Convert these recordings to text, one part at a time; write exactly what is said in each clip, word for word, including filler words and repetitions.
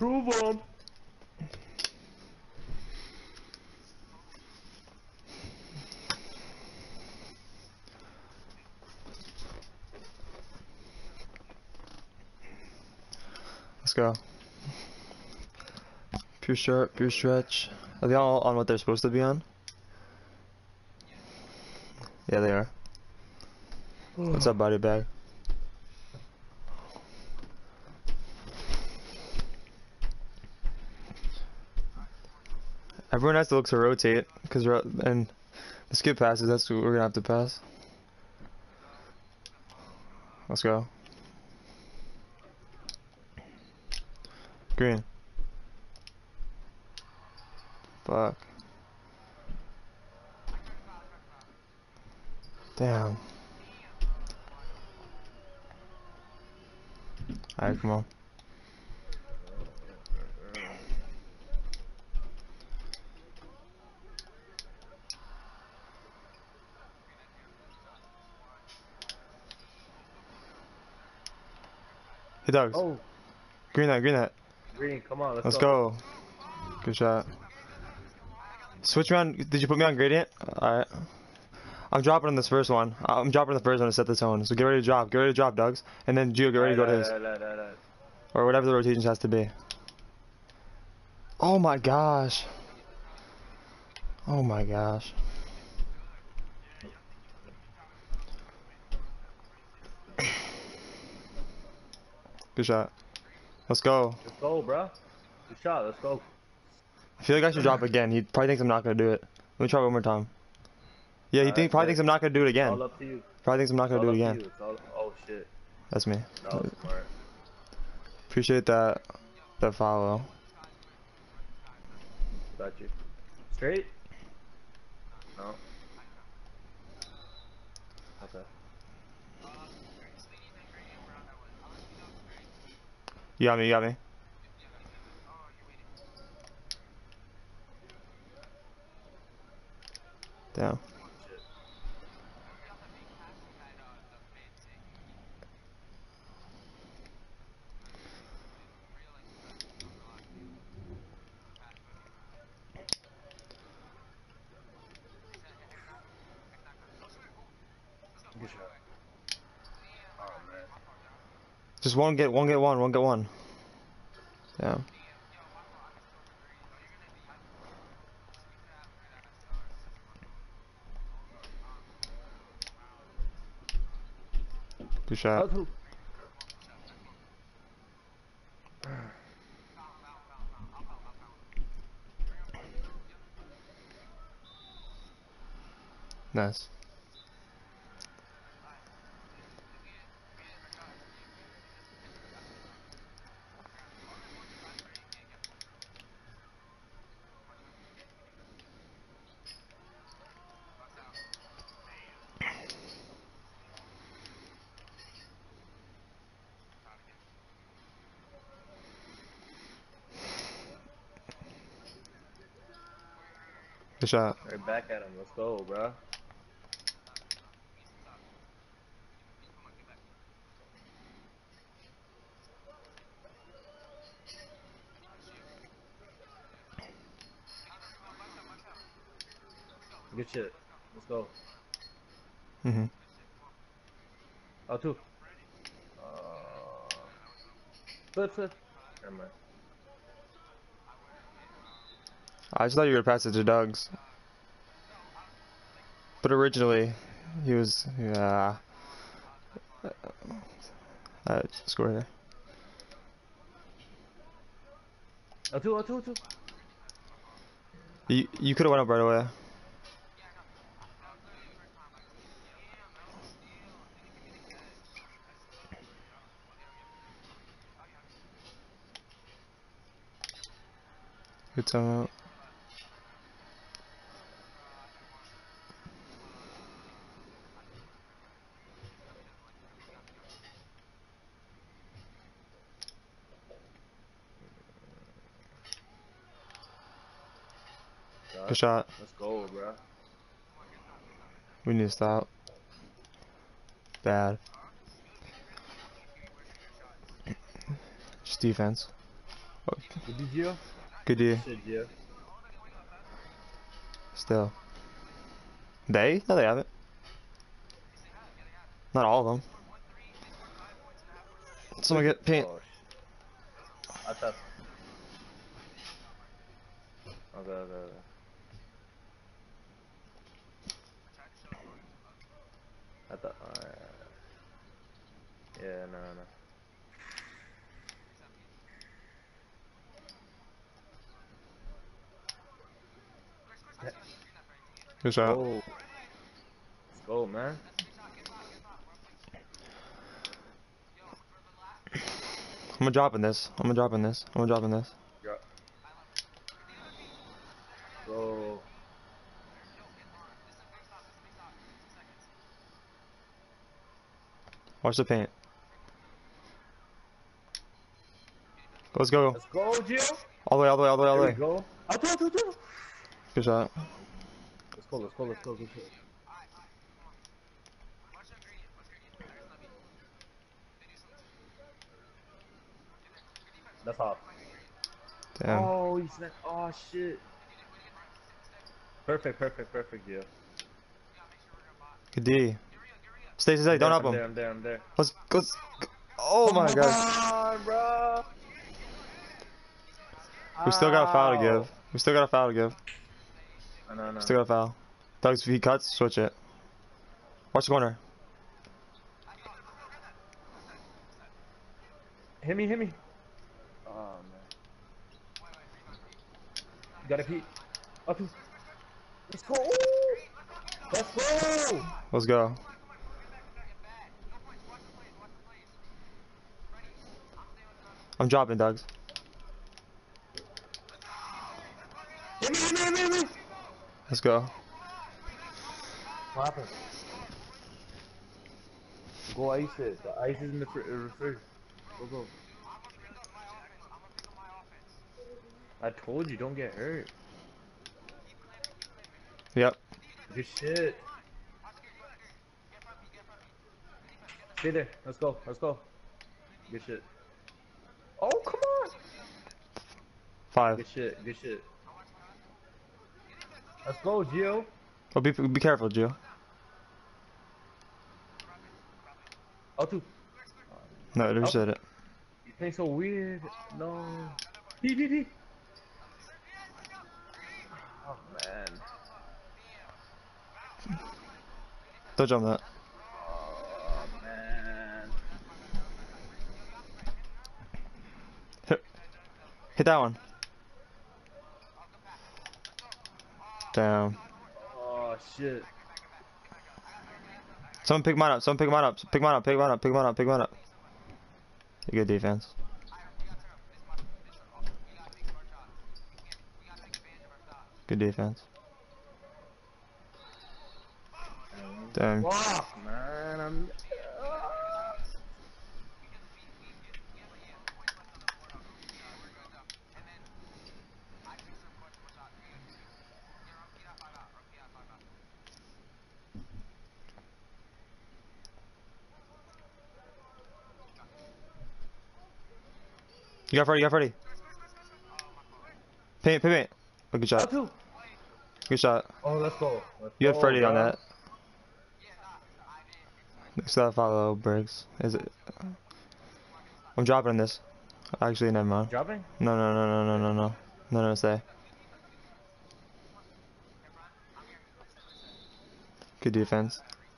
Prove them. Let's go. Pure sharp, pure stretch. Are they all on what they're supposed to be on? Yeah, they are. What's up, body bag? Everyone has to look to rotate, because and the skip passes, that's what we're gonna have to pass. Let's go. Green. Fuck. Damn. Alright, come on. Hey, dogs. Oh. Green that, green that. Green, come on, let's, Let's go. go. Good shot. Switch around. Did you put me on gradient? Alright. I'm dropping on this first one. I'm dropping on the first one to set the tone. So get ready to drop. Get ready to drop, Dogs. And then Gio, get ready to go to his. Or whatever the rotations has to be. Oh my gosh. Oh my gosh. Good shot. Let's go. Let's go, bro. Good shot. Let's go. I feel like I should drop again. He probably thinks I'm not gonna do it. Let me try one more time. Yeah, he All think, right, probably thinks I'm not gonna do it again. All up to you. Probably thinks I'm not gonna do it again. All, oh shit. That's me. That was smart. Appreciate that. That follow. Got you. Straight? No. Okay. You got me. You got me. Damn. Good shot. Oh man. Just one get one get one. One get one. Damn. Good shot. Nice. Good shot. Right back at him. Let's go, bro. Good shit. Let's go. Mhm. Oh, two. Uh, flip, flip. Never mind. I just thought you were gonna pass it to Doug's. But originally, he was, yeah. Alright, score there. Oh, two, oh, two, oh, two. You, you could have went up right away. Good time out. Good shot. Let's go, bro. We need to stop. Bad. Just defense. Did you, Gio? Good D. Shit, Gio. Still. They? No, they haven't. Not all of them. Someone get paint. Oh, shit. I thought. Okay, okay, okay. I thought. Alright. Yeah, no, no. Good shot. Oh. Let's go, man. I'm gonna drop in this. I'm gonna drop in this. I'm gonna drop in this. Yeah. Go. Watch the paint. Let's go. Let's go, Gio. All the way, all the way, all the way, all the There we way. go. I do, I do, I do. Good shot. Let's go, let's go, let's go. Good shit. That's off. Damn. Oh, he's not. Oh, shit. Perfect, perfect, perfect, Gio. Good D. Stay, stay, stay. Don't help I'm him. there, I'm there, I'm there. Let's, let's. Oh my Come god. on, bro. We still got a foul to Ow. give. We still got a foul to give. I know, I know. Still got a foul. Doug's, if he cuts, switch it. Watch the corner. Hit me, hit me. Oh, man. You gotta pee. Up. Let's go. Let's go. Let's go. I'm dropping, Doug's. Hit me, hit me, hit me, hit me. Let's go. What happened? Go ice it. The ice is in the fr uh, fridge. Go, go. I told you, don't get hurt. Yep. Good shit. Stay there. Let's go. Let's go. Good shit. Oh, come on. Five. Good shit. Good shit. Let's go, Gio. Oh, be, be careful, Gio. Oh, two. No, they said it. He's playing so weird. No. P, P, P. Oh, man. Don't jump that. Oh, man. Hit, hit that one. Damn. Oh, shit. Someone pick mine up. Someone pick mine up. Pick mine up. Pick mine up. Pick mine up. Pick mine up. Good defense. Good defense. Damn. Fuck, man. I'm. You got Freddy. You got Freddy. Paint. Paint. Paint. Oh, good shot. Two. Good shot. Oh, let's go. Let's You have go, Freddy on bro. that. Next to that follow, Briggs. Is it? I'm dropping this. Actually, never mind. Dropping? No, no, no, no, no, no, no. No, no, stay. Good defense.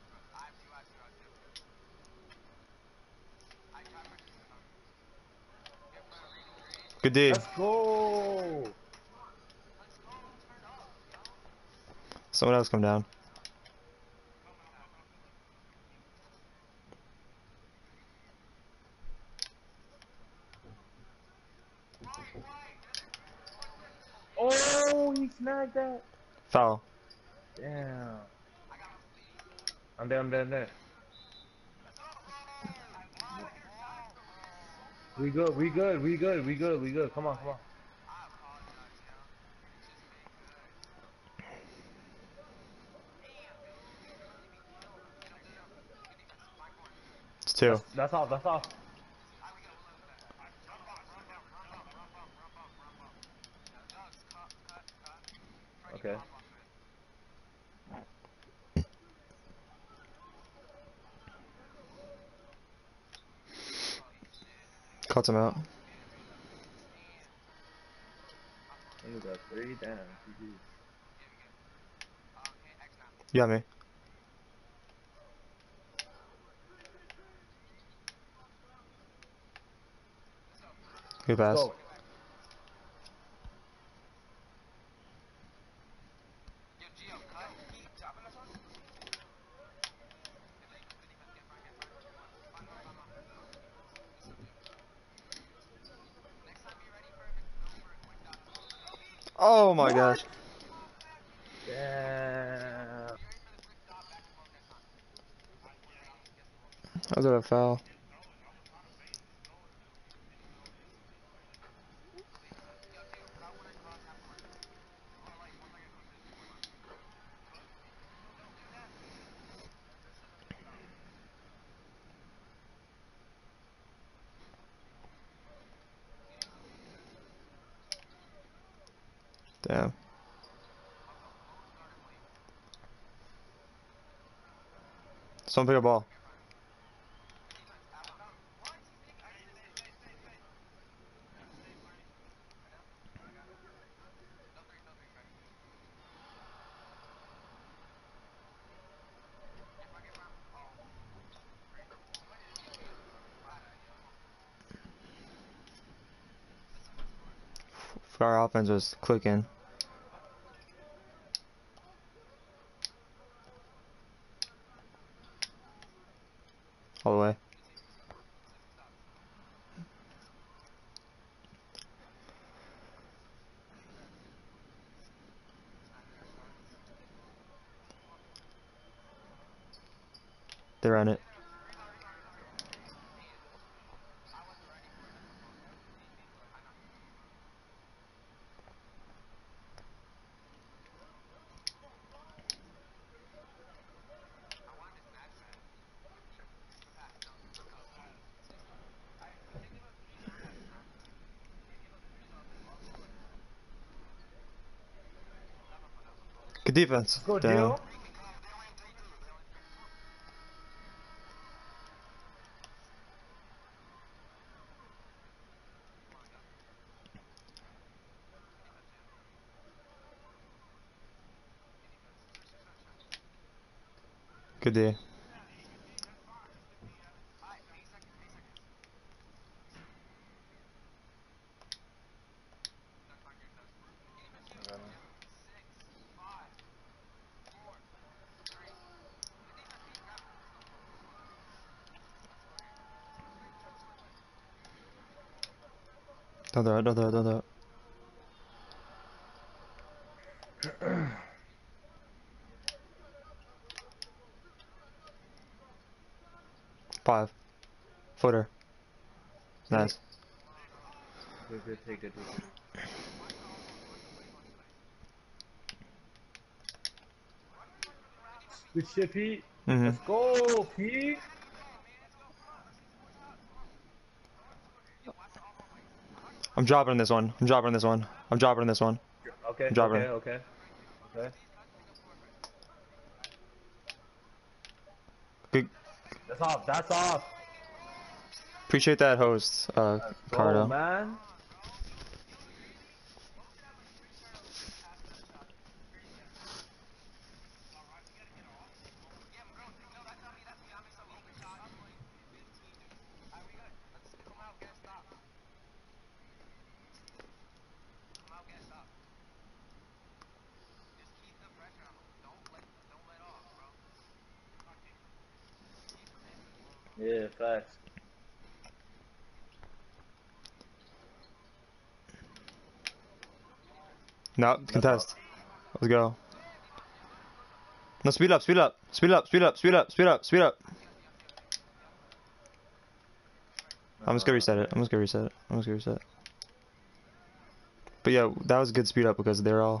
Good D. Let's go. Someone else come down. Oh, he snagged that. Foul. Damn. I'm there, I'm there, I'm there. We good, we good, we good, we good, we good. Come on, come on. It's two. That's, that's off, that's off. Okay. Cuts him out. Look at that three. Damn. G G. You got me. Good Let's pass. go. Oh my What? gosh. Damn. That was a foul. Damn. Someone pick a ball. Our offense was clicking. All the way. They ran it. Good defense. Let's go, Damn. Gio. Good D. Don't throw it, don't throw it, don't throw it. Five. Footer. Nice. Good, good, take good, good. Good shit, Pete. Mm-hmm. Let's go, Pete. I'm dropping on this one. I'm dropping on this one. I'm dropping on this one. Okay, I'm dropping. okay, okay, okay. Good. That's off. That's off. Appreciate that host, uh, Let's go, Cardo. man. Yeah, facts. No, contest. Let's go. No, speed up, speed up, speed up, speed up, speed up, speed up, speed up. I'm just gonna reset it. I'm just gonna reset it. I'm just gonna reset it. But yeah, that was a good speed up because they're all.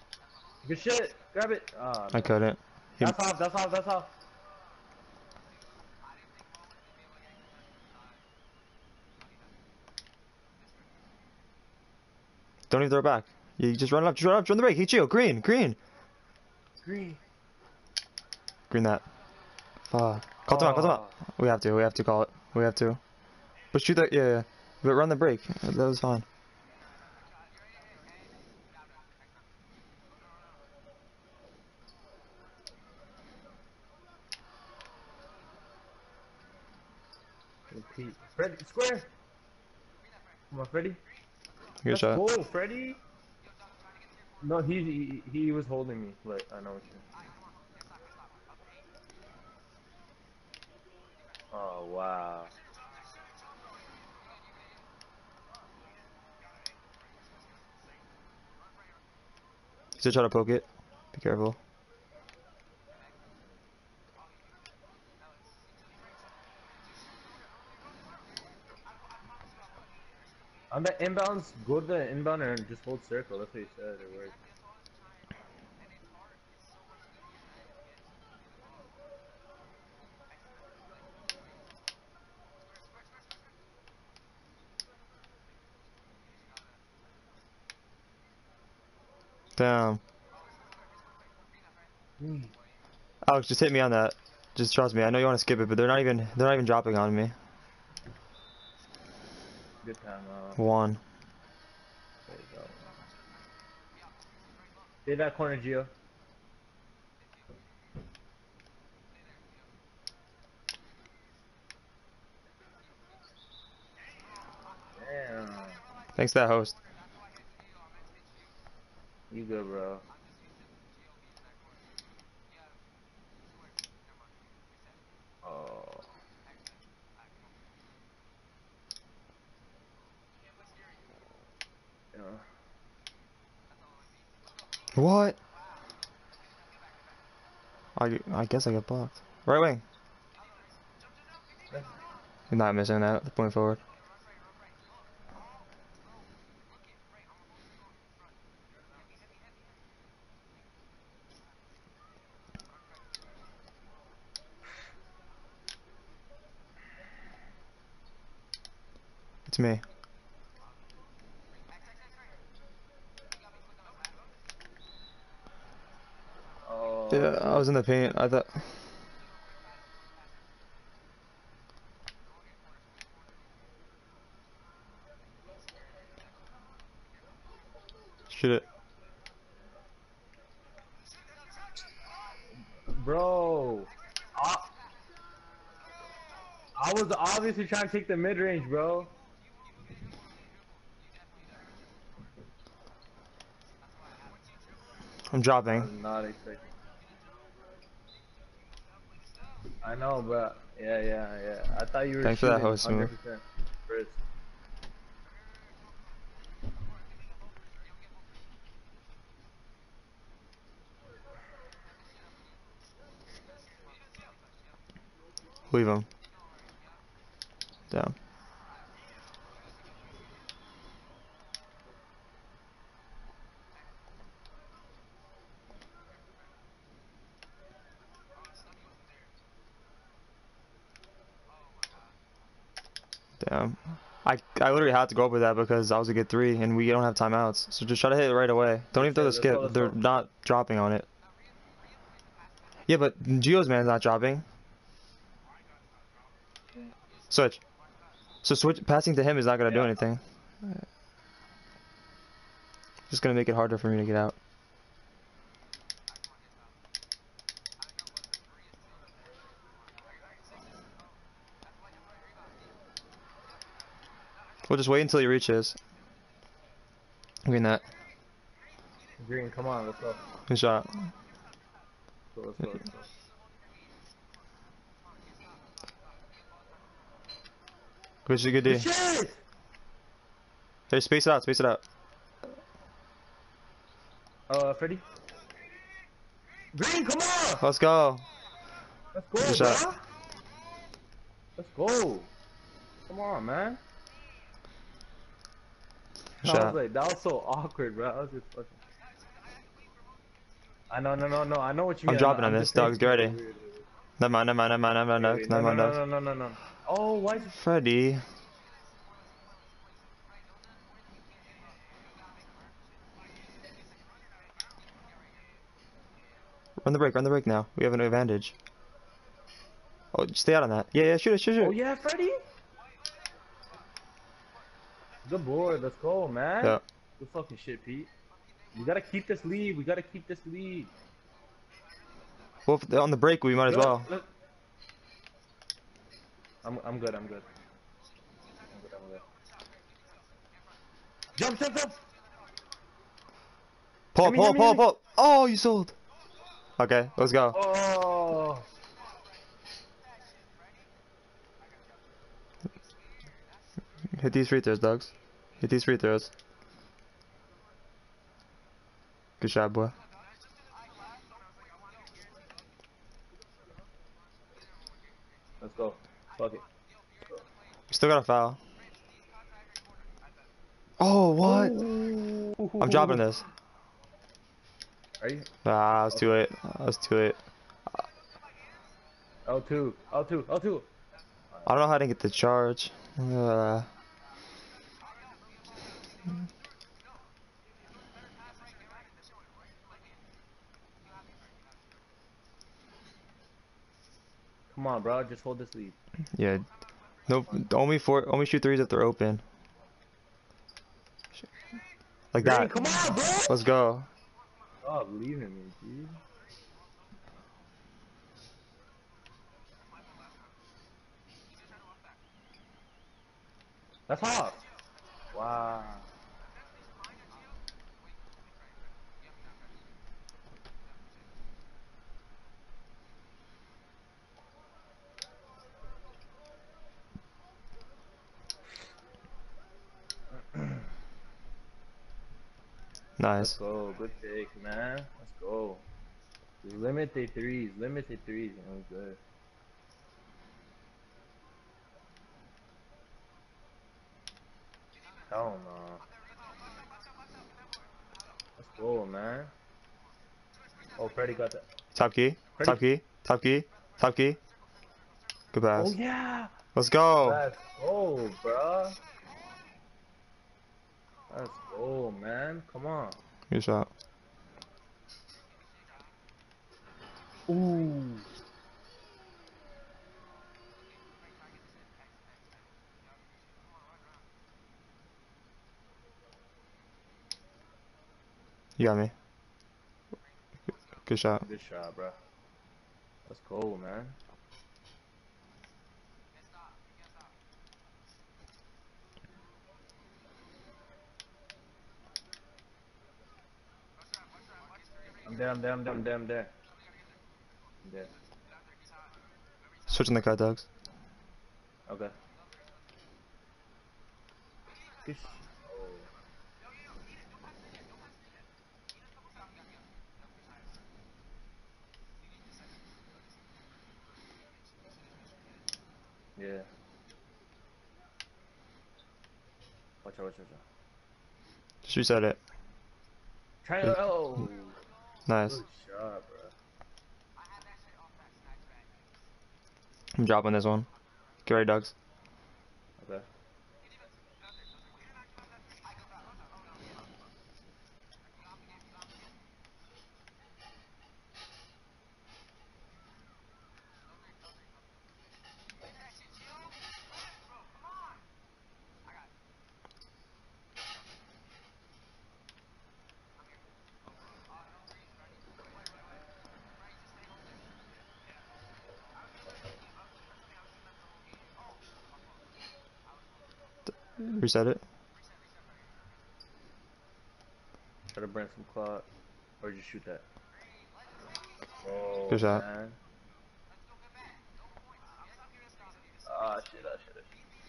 Good shit. Grab it. Oh, I no. couldn't. He, That's off. That's off. That's off. Don't even throw it back. You just run up, just run up, run the break. Hey, Gio, green, green. Green. Green that. Fuck. Call time out, call time out. We have to, we have to call it. We have to. But shoot that, yeah, yeah. But run the break. That was fine. Repeat. Freddy, square. Come on, Freddy. Good Let's shot. go, Freddy. No, he, he he was holding me. But I know what you mean. Oh wow. Still try to poke it. Be careful. On the inbounds, go to the inbound and just hold circle. That's what he said. It worked. Damn. Alex, just hit me on that. Just trust me. I know you want to skip it, but they're not even they're not even dropping on me. Good time. Uh, One. there you go. Stay that corner, Gio. Damn. Thanks to that host. You good, bro. Oh. Yeah. What? I I guess I got blocked. Right wing. You're not missing that. Point forward. It's me. Oh. Yeah, I was in the paint. I thought. Shoot it. Bro. I, I was obviously trying to take the mid range, bro. I'm dropping. I'm not expecting. I know, but yeah, yeah, yeah. I thought you were Thanks for that shooting host one move. hundred percent first. Leave him. Damn. Damn. I, I literally had to go up with that because I was a good three and we don't have timeouts. So just try to hit it right away. Don't even throw the Let's go, skip. let's They're go. not dropping on it. Yeah, but Gio's man's not dropping. Switch. So switch passing to him is not gonna do Yeah. anything. Just gonna make it harder for me to get out. We'll just wait until he reaches. Green that. Green, come on, let's go. Good shot. Let's go, let's go, let's go. Good shit, good D. Shit! Hey, space it out, space it out. Uh, Freddy? Green, come on! Let's go. Let's go, Good bro! shot. Let's go! Come on, man. Good I shot. was like, that was so awkward, bro. I was just fucking. I know, no, no, no. I know what you I'm mean. dropping I'm on just this, dogs. Get saying ready. it's weird. Never mind, never mind, never mind, never mind, Wait, wait, never no, mind, no, dogs. no, no, no, no, no. Oh, why is it? Freddy. Run the break, run the break now. We have an advantage. Oh, stay out on that. Yeah, yeah, shoot it, shoot it. Oh yeah, Freddy. Good board. Let's go, man. Yeah. Good fucking shit, Pete. We gotta keep this lead. We gotta keep this lead. Well, if- on the break, we might as Good. well. Look. I'm I'm good. I'm good. I'm good. I'm good. Jump, jump, jump. Pull, Hit me, pull, hit me, pull, hit me. pull. Oh, you sold. Okay, let's go. Oh. Hit these free throws, Dogs. Hit these free throws. Good shot, boy. Let's go. Fuck it. Still got a foul. Oh, what? Ooh. I'm dropping this. Are you? Ah, I was too late. I was too late. L two. L two. L two. I don't know how to get the charge. Uh, Come on, bro. Just hold this lead. yeah. Nope. Only four. Only shoot threes if they're open. Like Green, that. come on, bro. Let's go. Stop leaving me, dude. That's hot. Wow. Let's Nice. go. Good take, man. Let's go. Just limit the threes. Limit the threes. You know, good. Hell no. Let's go, man. Oh, Freddy got that. Top key. Freddy. Top key. Top key. Top key. Good pass. Oh, yeah. Let's go. Let's go, bruh. Let's go, man. Come on. Good shot. Ooh. You got me. Good shot. Good shot, bruh. Let's go, man. I'm there, I'm there, I'm there, I'm there, I'm there. I'm there. Switching the cut, Dogs. Okay. Good sh- oh. Yeah. Watch out, watch out, watch out. Just reset it. Try to. Oh. Nice. Good shot, bro. I'm dropping this one. Get ready, Dogs. Okay. Reset it. Try to burn some clock. Or just shoot that. Oh, Good shot. man. Ah, shit, ah, shit, ah, shit.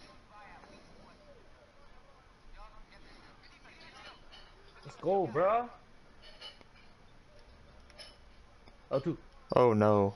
Let's go, bro. L two. Oh no.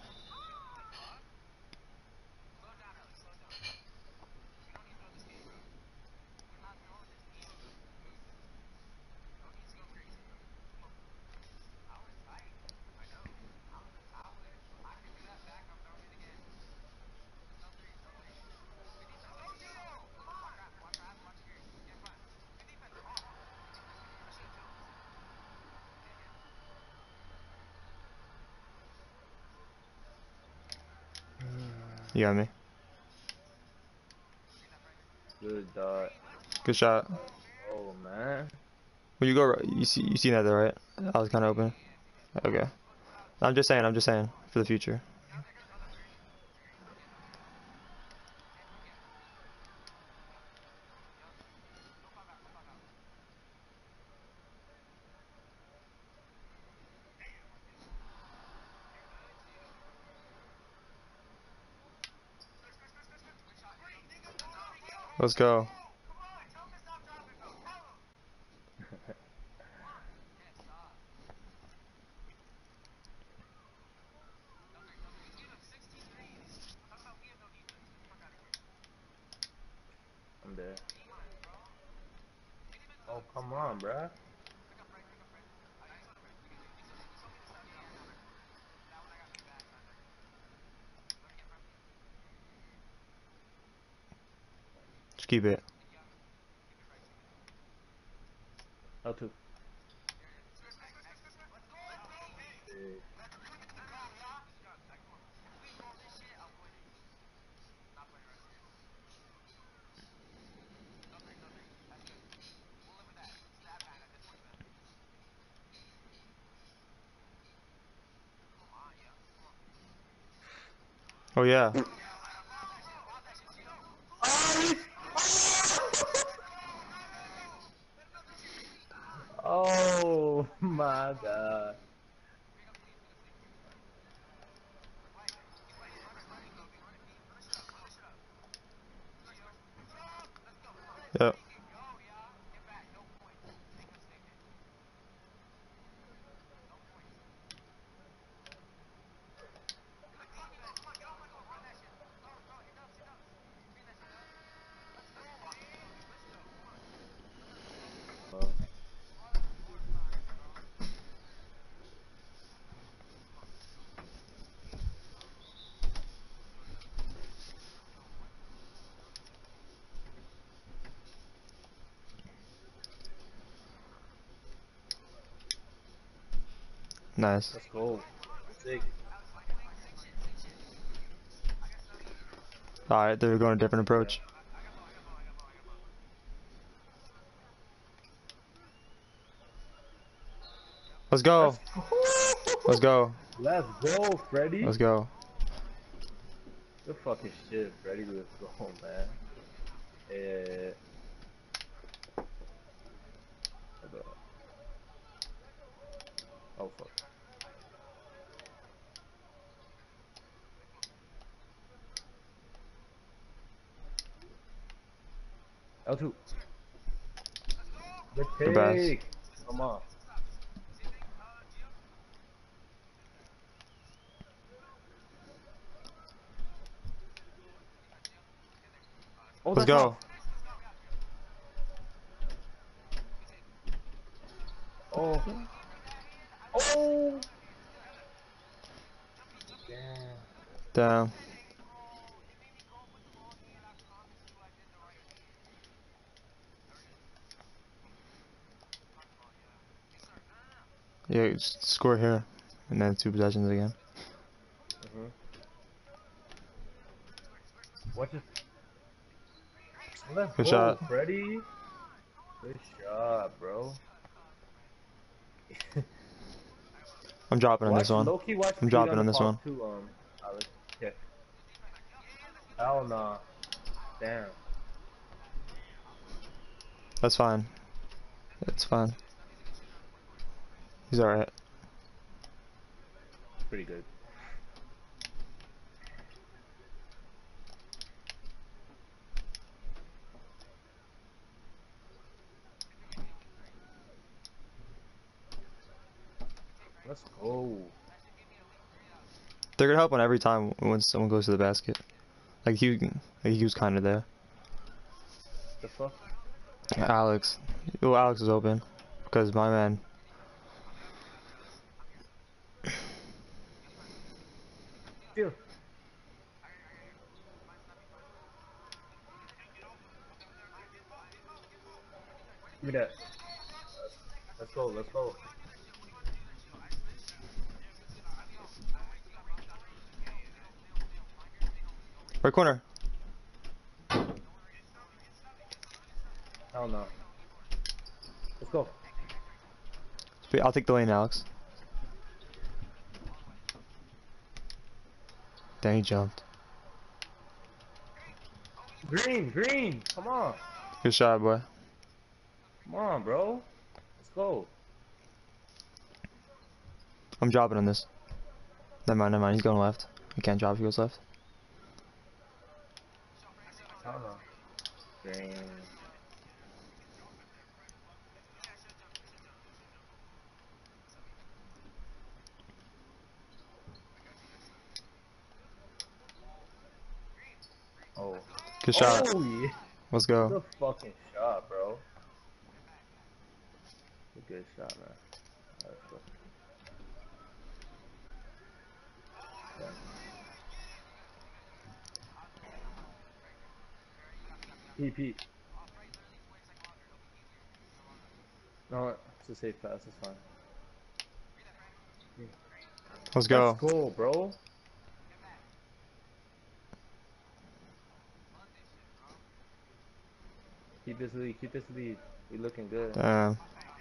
You got me. Good dot. Good shot. Oh man. When you go, right- you see, you see that there, right? I was kind of open. Okay. I'm just saying. I'm just saying for the future. Let's go. I'm there. Oh come on, bruh. Just keep it. L two. Oh yeah. Oh my god. Yep. Uh, Nice. let's go. Sick. All right, they're going a different approach. Let's go. Let's go. Let's go, Freddy. Let's go. Good fucking shit, Freddy. Let's go, man. Eh. Hold up. Oh fuck. L two. Good Good pass. take. Come on. Oh, Let's that's go. off. Oh. Oh. Damn. Damn. Yeah, just score here, and then two possessions again. Mm-hmm. Watch it. Let's Good go, shot. Freddy. Good shot, bro. I'm dropping on Watch this one. Loki. Watch I'm Pete dropping on the on this one. pop too. Um, Alex. Yeah. Hell nah. Damn. That's fine. It's fine. He's alright. Pretty good. Let's go. They're gonna help on every time when someone goes to the basket. Like he, like he was kind of there. The fuck? Alex. Oh, Alex is open because my man. Steal. Give me that. Let's go. Let's go. Right corner. Hell no. Let's go. I'll take the lane, Alex. Dang, he jumped. Green, green. Come on. Good shot, boy. Come on, bro. Let's go. I'm dropping on this. Never mind, never mind. He's going left. He can't drop if he goes left. Hell no. Green. Oh. Good shot. Oh, yeah. Let's go. Good fucking shot, bro. Good shot, man. Let's go. Yeah. Pete, Pete. No, it's a safe pass. It's fine. Let's go. Let's go, bro. Keep this lead. Keep this lead. We looking good. Damn.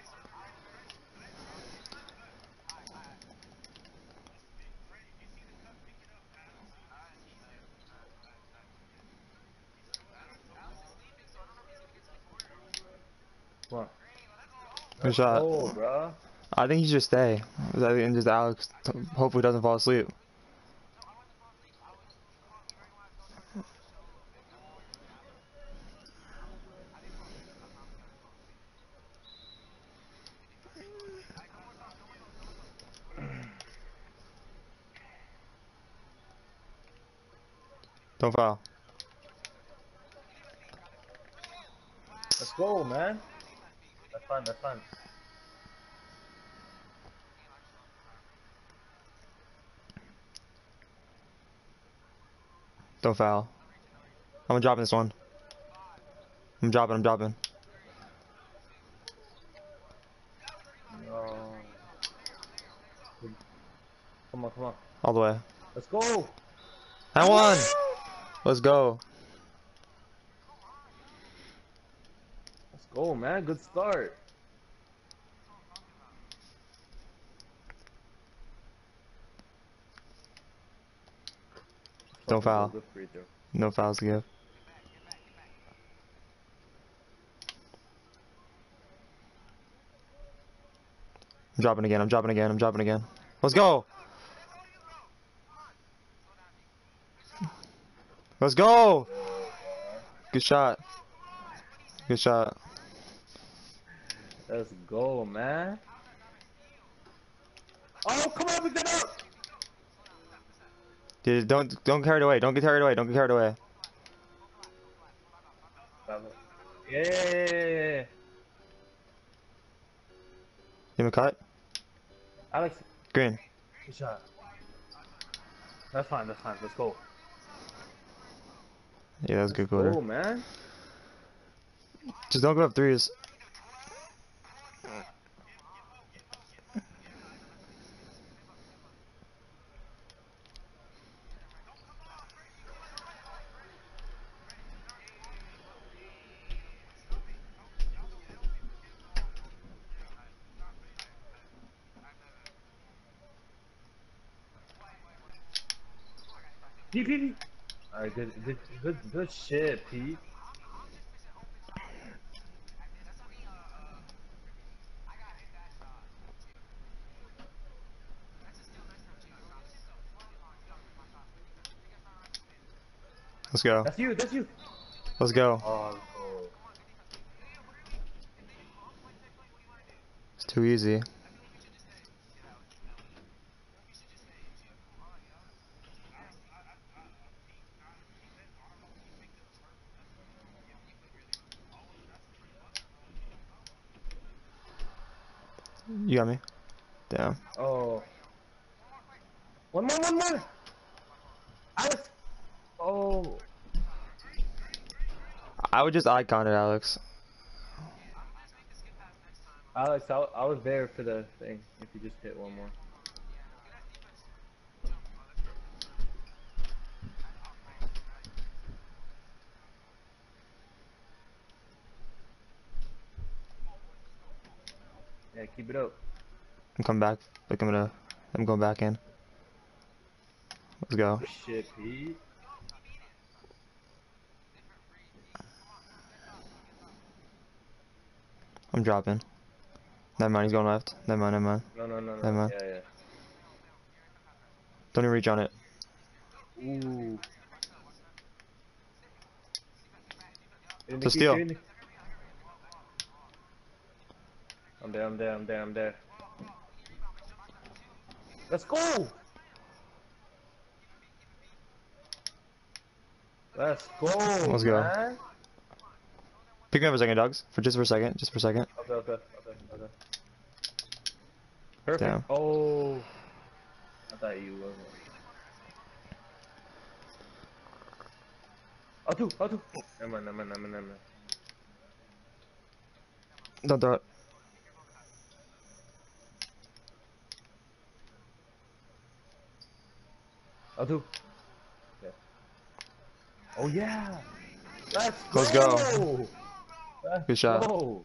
Come on. Good shot. Oh, bro. I think he should stay. I think just Alex hopefully doesn't fall asleep. Don't foul. Let's go, man. That's fine. That's fine. Don't foul. I'm gonna drop this one. I'm dropping, I'm dropping. No. Come on, come on. All the way. Let's go. I won! Let's go. Let's go, man. Good start. Don't foul. Good free throw. No fouls to give. I'm dropping again, I'm dropping again, I'm dropping again. Let's go! Let's go! Good shot. Good shot. Let's go, man. Oh, come on, pick that up. Dude, don't don't carry it away. Don't get carried away. Don't get carried away. Yeah, yeah, yeah, yeah. Give him a cut. Alex, Green. good shot. That's fine. That's fine. Let's go. Yeah, that was a good Let's quarter. go, man. Just don't go up threes. Pete, Pete, Pete. Alright, good, good, good, good shit, Pete. Let's go. That's you. That's you. Let's go. Oh, let's go. It's too easy. You got me. Damn. Oh. One more, one more. Alex. Oh. I would just icon it, Alex. Alex, I, I was there for the thing. If you just hit one more. Keep it up. I'm coming back. Like I'm gonna. I'm going back in. Let's go. Shit, Pete. I'm dropping. Never mind. He's going left. Never mind. Never mind. No, no, no, Never no. mind. Yeah, yeah. Don't even reach on it. Ooh. In the To key, steal. in the- I'm there, I'm there, I'm there, I'm there. Let's go! Let's go, Let's go. man. Pick me up for a second, dogs. For just for a second. Just for a second. Okay, okay, okay, okay. Perfect. Damn. Oh. I thought you wasn't. Oh, two, oh, two. Never mind, never mind, never mind, never mind. Don't throw it. Oh, two. Yeah. Oh, yeah. Let's go. Let's go. Let's Good shot. go.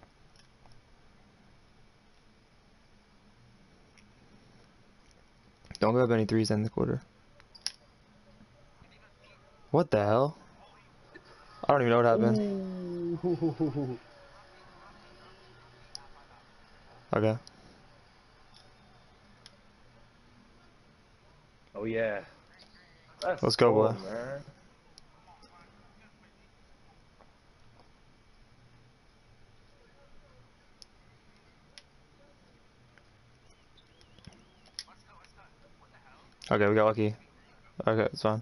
Don't grab any threes in the quarter. What the hell? I don't even know what happened. Ooh. Okay. Oh, yeah. Let's, Let's go, boy. man. Okay, we got lucky. Okay, it's fine.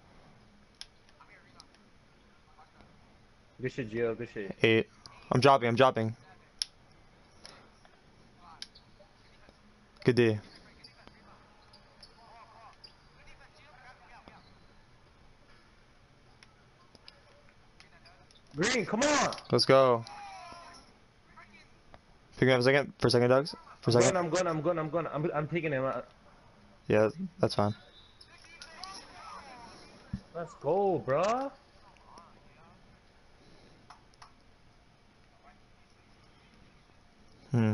Good shit, Gio. Good shit. Eight. I'm dropping. I'm dropping. Good D. Green, come on. Let's go. Pick me up a second. For a second, dogs. For a I'm second. going, I'm going, I'm going, I'm going. I'm, I'm taking him out. Yeah, that's fine. Let's go, bruh. Hmm.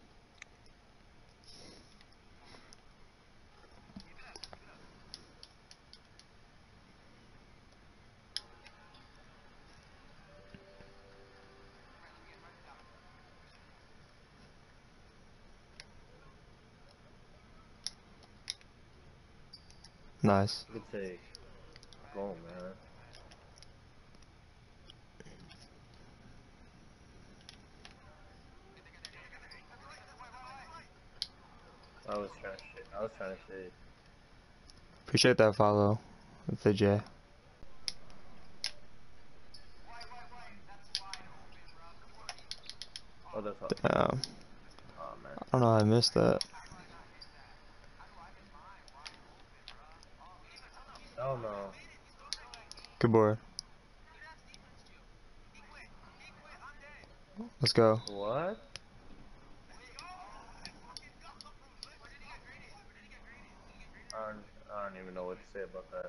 Nice. Good take. Go, man. I was trying to shit. I was trying to shit. Appreciate that follow. With the J. Oh, that's all. Um, Oh, man. I don't know how I missed that. Oh, no. Good board. Let's go. What? I don't, I don't even know what to say about that.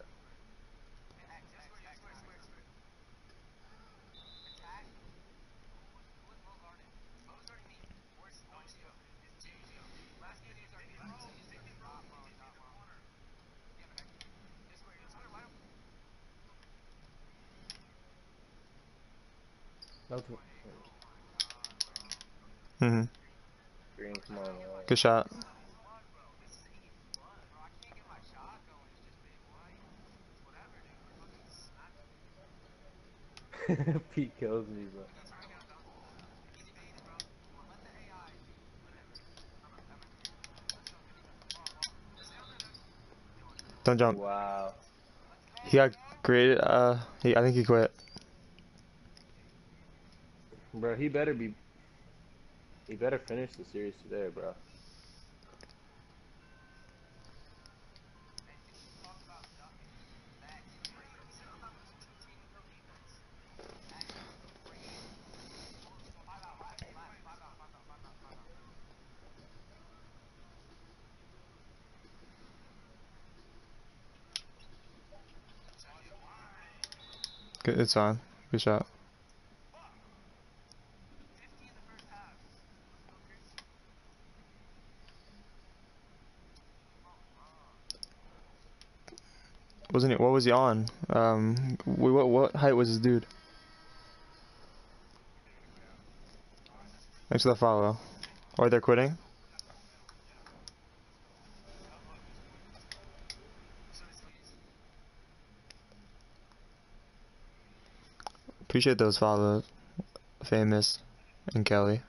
No, too. Mm-hmm. Green, come on, man. Good shot. Pete kills me, bro. Don't jump. Wow. He got graded. Uh, he, I think he quit. Bro, he better be. He better finish the series today, bro. Good, it's on. Good shot. wasn't it? What was he on? Um, wh- what what height was this dude? Thanks for the follow. Or they're quitting. Appreciate those follows, Famous and Kelly.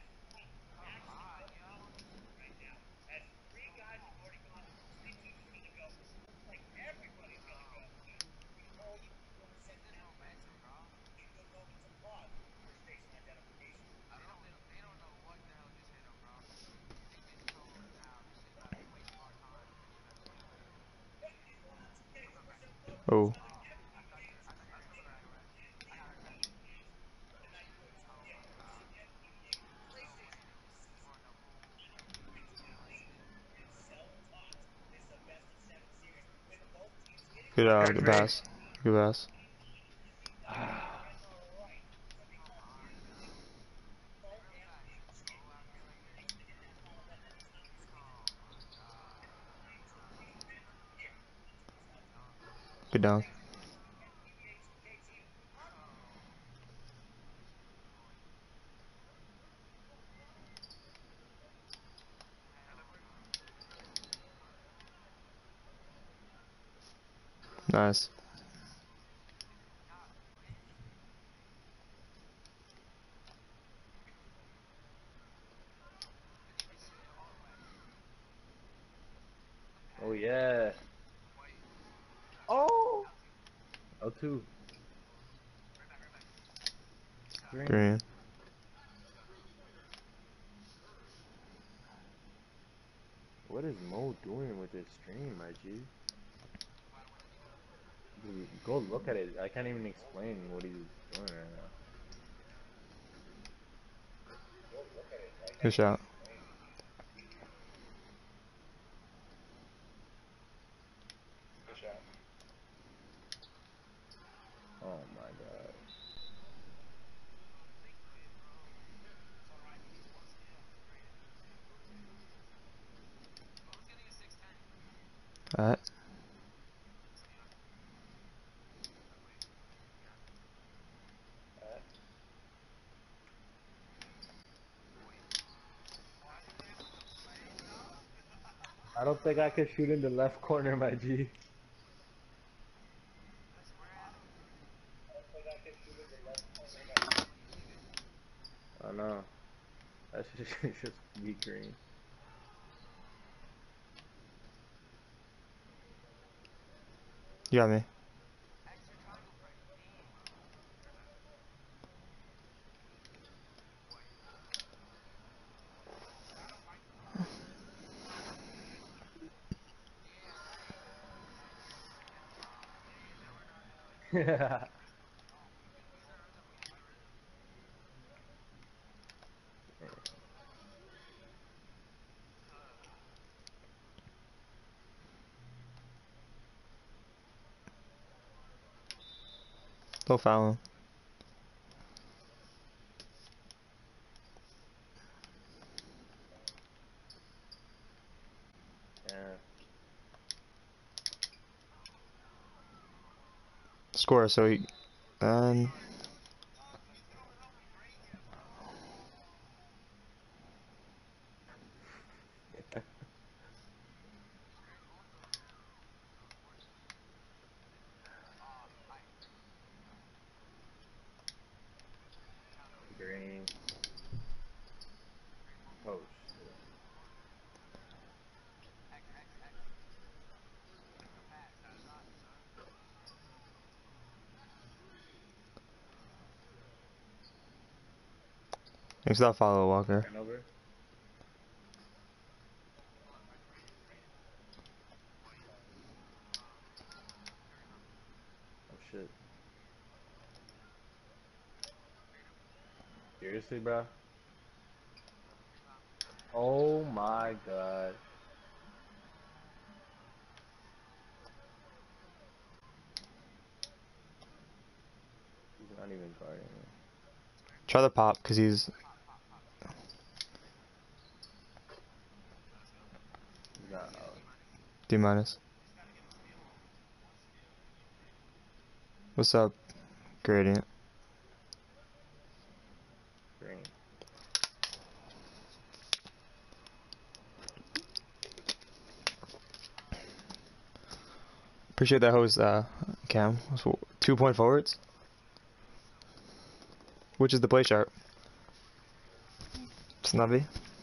Oh, good uh, Turn good three. pass, good pass. Good down. Nice. Oh yeah. Oh. Oh two. Green. Green. What is Mo doing with his stream, my G? Dude, go look at it. I can't even explain what he's doing right now. Good shot. Oh my god. Alright. I don't think I can shoot in the left corner, my G. I know. That should just be green. You got me. Yeah. Don't foul him. Score. So he. And Green. Oh shit. thanks for that follow, Walker. Turnover. Oh shit. Seriously, bro? Oh my god. He's not even guarding me. Try the pop, cause he's He's not out. D minus. What's up, Gradient? Green. Appreciate that host, uh, Cam. So, two point forwards. Which is the play sharp? Snubby.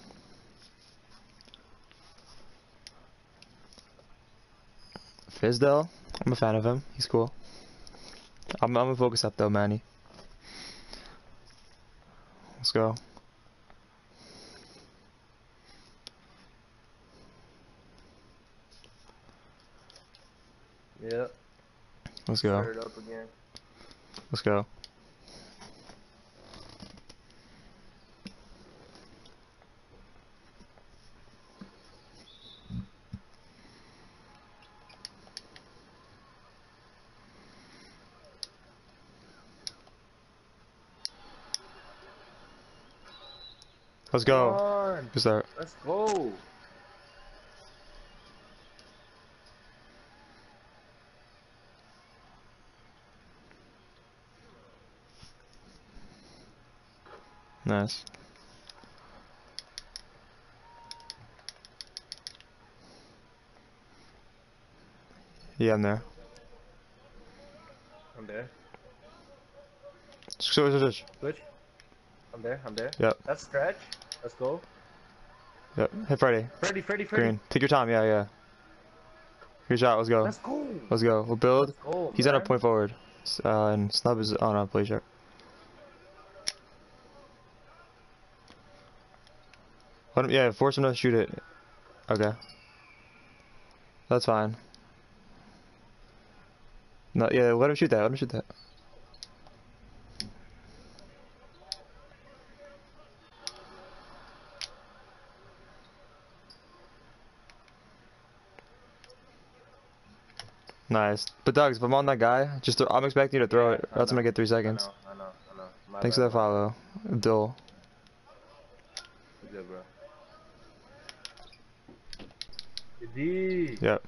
Fizdale. I'm a fan of him. He's cool. I'm, I'm gonna focus up though, Manny. Let's go. Yep. Let's go. Start it up again. Let's go. Let's Come go. on. Good start. Let's go. Nice. Yeah, I'm there. I'm there. Switch, switch, switch. Switch. I'm there. I'm there. Yep. That's stretch. Let's go. Yep. Hit Friday. Freddy, Freddy, Freddy. Green. Take your time. Yeah, yeah. Good shot. Let's go. Let's go. Let's go. We'll build. Let's go. He's man. on a point forward. S- Uh, and Snub is on a play sharp. Let him, yeah, force him to shoot it. Okay. That's fine. No, yeah, let him shoot that. Let him shoot that. Nice. But Doug, if I'm on that guy, just th- I'm expecting you to throw Yeah, it. I That's know. gonna get three I seconds. know. I know. I know. My Thanks for bad, that my follow, Abdul. bad. Good, bro. Good D. Yep.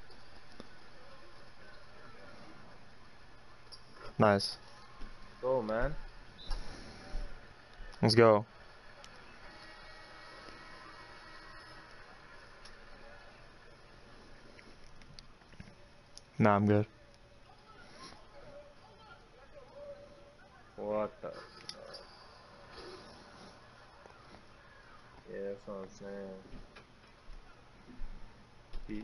Nice. Go, man. Let's go. Nah, I'm good. What the? Yeah, that's what I'm saying. He,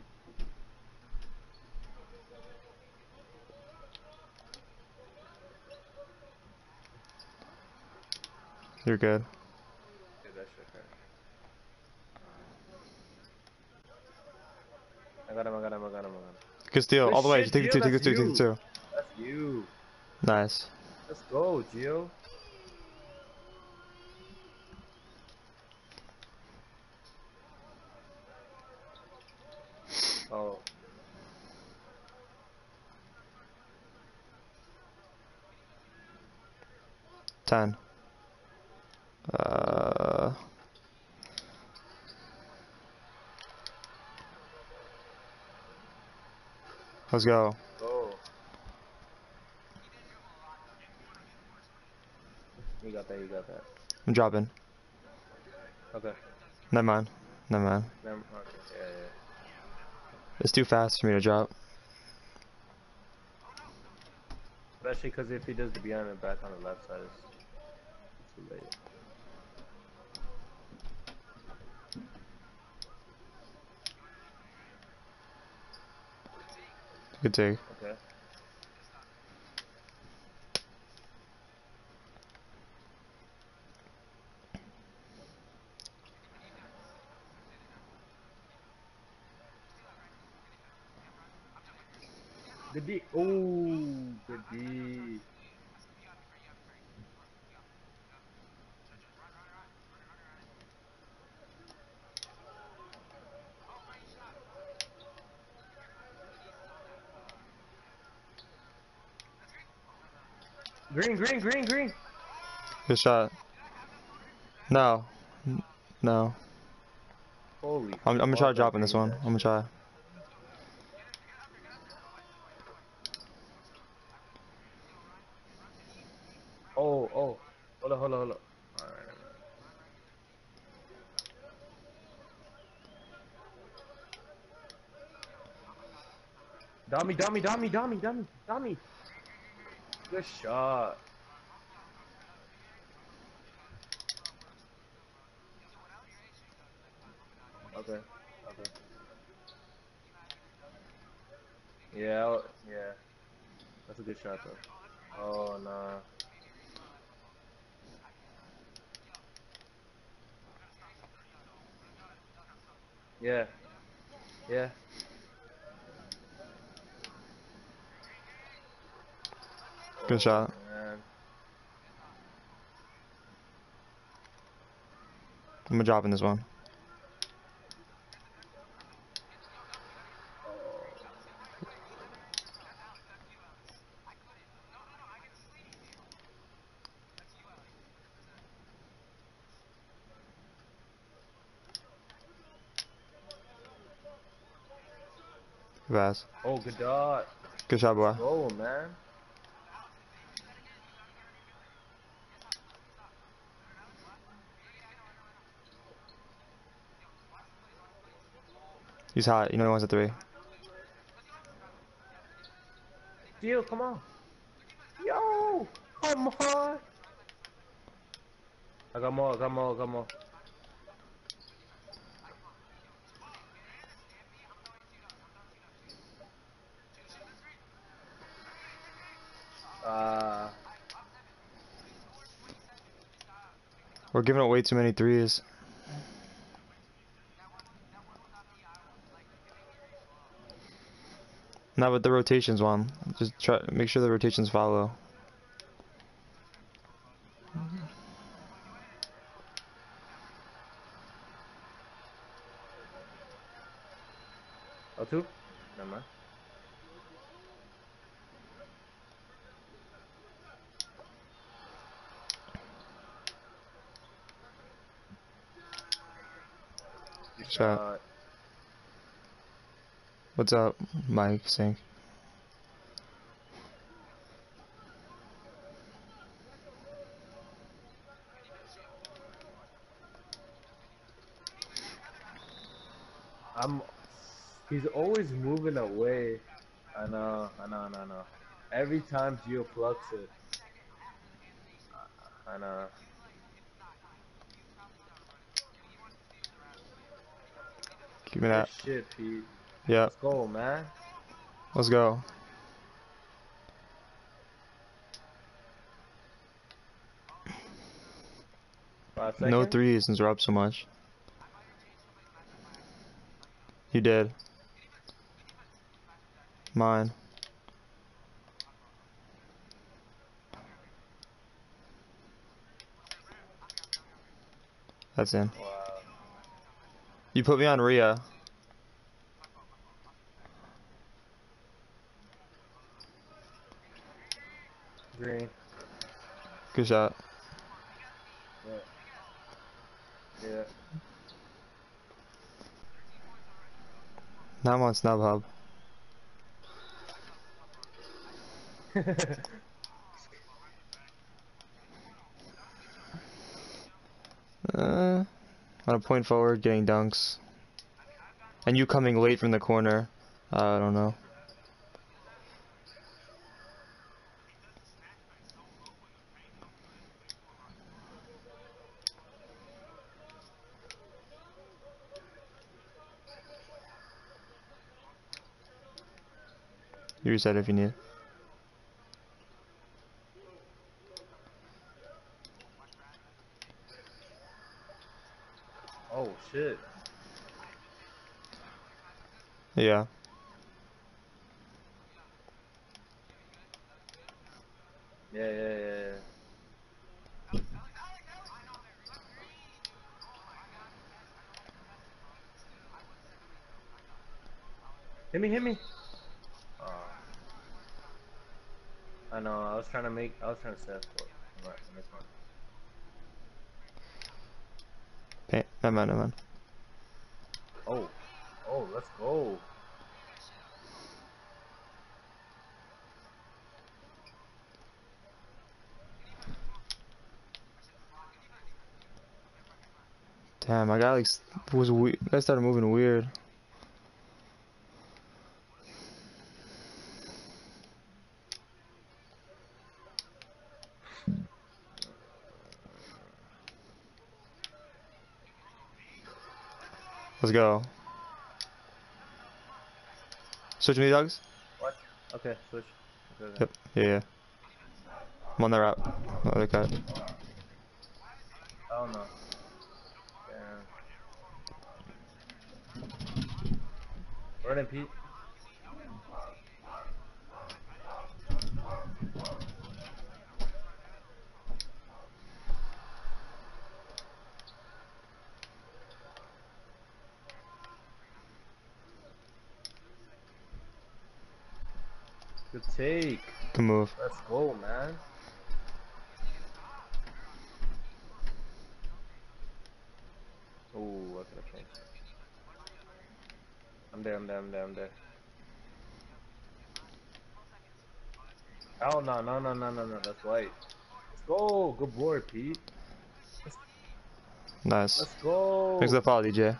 You're good. yeah, that shit hurt. I got him, I got him, I got him, I got him. Good steal. Good All the way. shit, Take the two, Gio, take the that's two, take the you. two. That's you. Nice. Let's go, Gio. Oh. Ten. Uh. Let's go. Go. You got that, you got that. I'm dropping. Okay. Never mind. Never mind. Never, okay. Yeah, yeah. It's too fast for me to drop. Especially because if he does the behind and back on the left side, it's too late. Good take. Okay. Good D. Ooh, good D. Green, green, green, green. Good shot. No. N- No. Holy. I'm, I'm gonna fuck, try I dropping this greened one. that I'm gonna shit. try. Dummy, dummy, dummy, dummy, dummy, dummy. Good shot. Okay. Okay. Yeah. I'll- Yeah. That's a good shot though. Oh nah. Yeah. Yeah. Good Oh shot. man. I'm dropping this one. Pass. Oh, good dot. Good shot, Let's boy. go, man. He's hot. You know he wants a three. Deal, come on. Yo, come on. I got more, I got more, I got more. Uh, We're giving away too many threes. Not with the rotations one. Just try make sure the rotations follow. oh, two? Never mind. Good Shot. shot. What's up, Mike? Sink. I'm. He's always moving away. I know, I know, I know, I know. Every time Geo flux it. I know. Give me Good that. shit, Pete. Yep. Let's go, man. Let's go. Five No seconds. threes since we're up so much. You did. Mine. That's in. Wow. You put me on Rhea. Green. Good shot. Yeah. Yeah. Now I'm on Snub Hub. Uh, on a point forward, getting dunks. And you coming late from the corner. Uh, I don't know. You reset if you need. Oh shit. Yeah. Yeah, yeah, yeah, yeah. Hit me, hit me. Oh. I know. I was trying to make. I was trying to set for it. Right, next one. Hey, never mind, never mind. Oh. Oh, let's go. Damn, my guy like s- was we. Guy started moving weird. Let's go. Switch me, Dogs. What? Okay, switch. Okay, okay. Yep. Yeah, yeah. I'm on the route. Oh, other cut. I don't know. Damn. Running, Pete. Good take. Good move. Let's go, man. Oh, I could have changed. I'm there, I'm there, I'm there, I'm there. Oh, no, no, no, no, no, no, that's white. Let's go. Good board, Pete. Let's, Nice. let's go. Thanks for the follow, D J.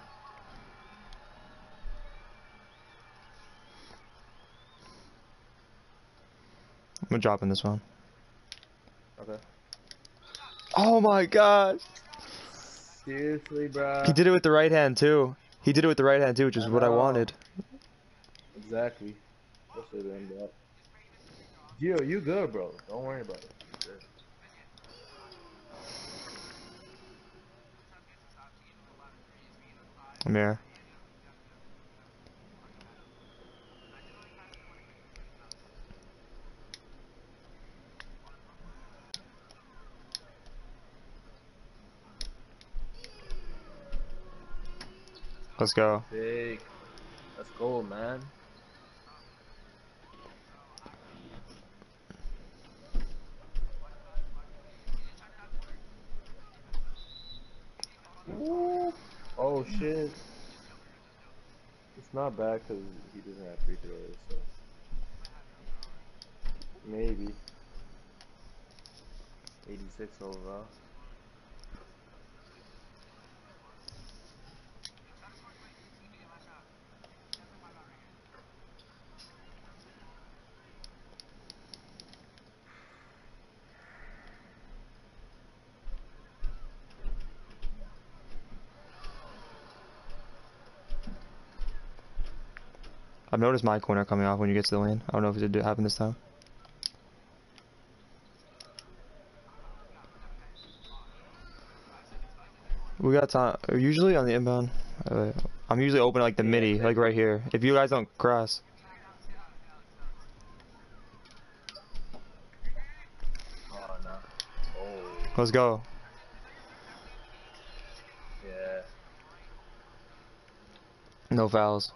I'm gonna drop in this one. Okay. Oh my gosh! Seriously, bruh. He did it with the right hand too. He did it with the right hand too, which is I what I know. wanted. Exactly. Especially to end up. Gio, you good, bro. Don't worry about it. You're good. I'm here. Let's go. Big. Let's go, man. Ooh. Oh shit. It's not bad because he doesn't have free throws, so maybe eighty-six overall. I've noticed my corner coming off when you get to the lane. I don't know if it did happen this time. We got time. Usually on the inbound, uh, I'm usually open like the midi, like right here. If you guys don't cross. Oh no. Oh. Let's go. Yeah. No fouls.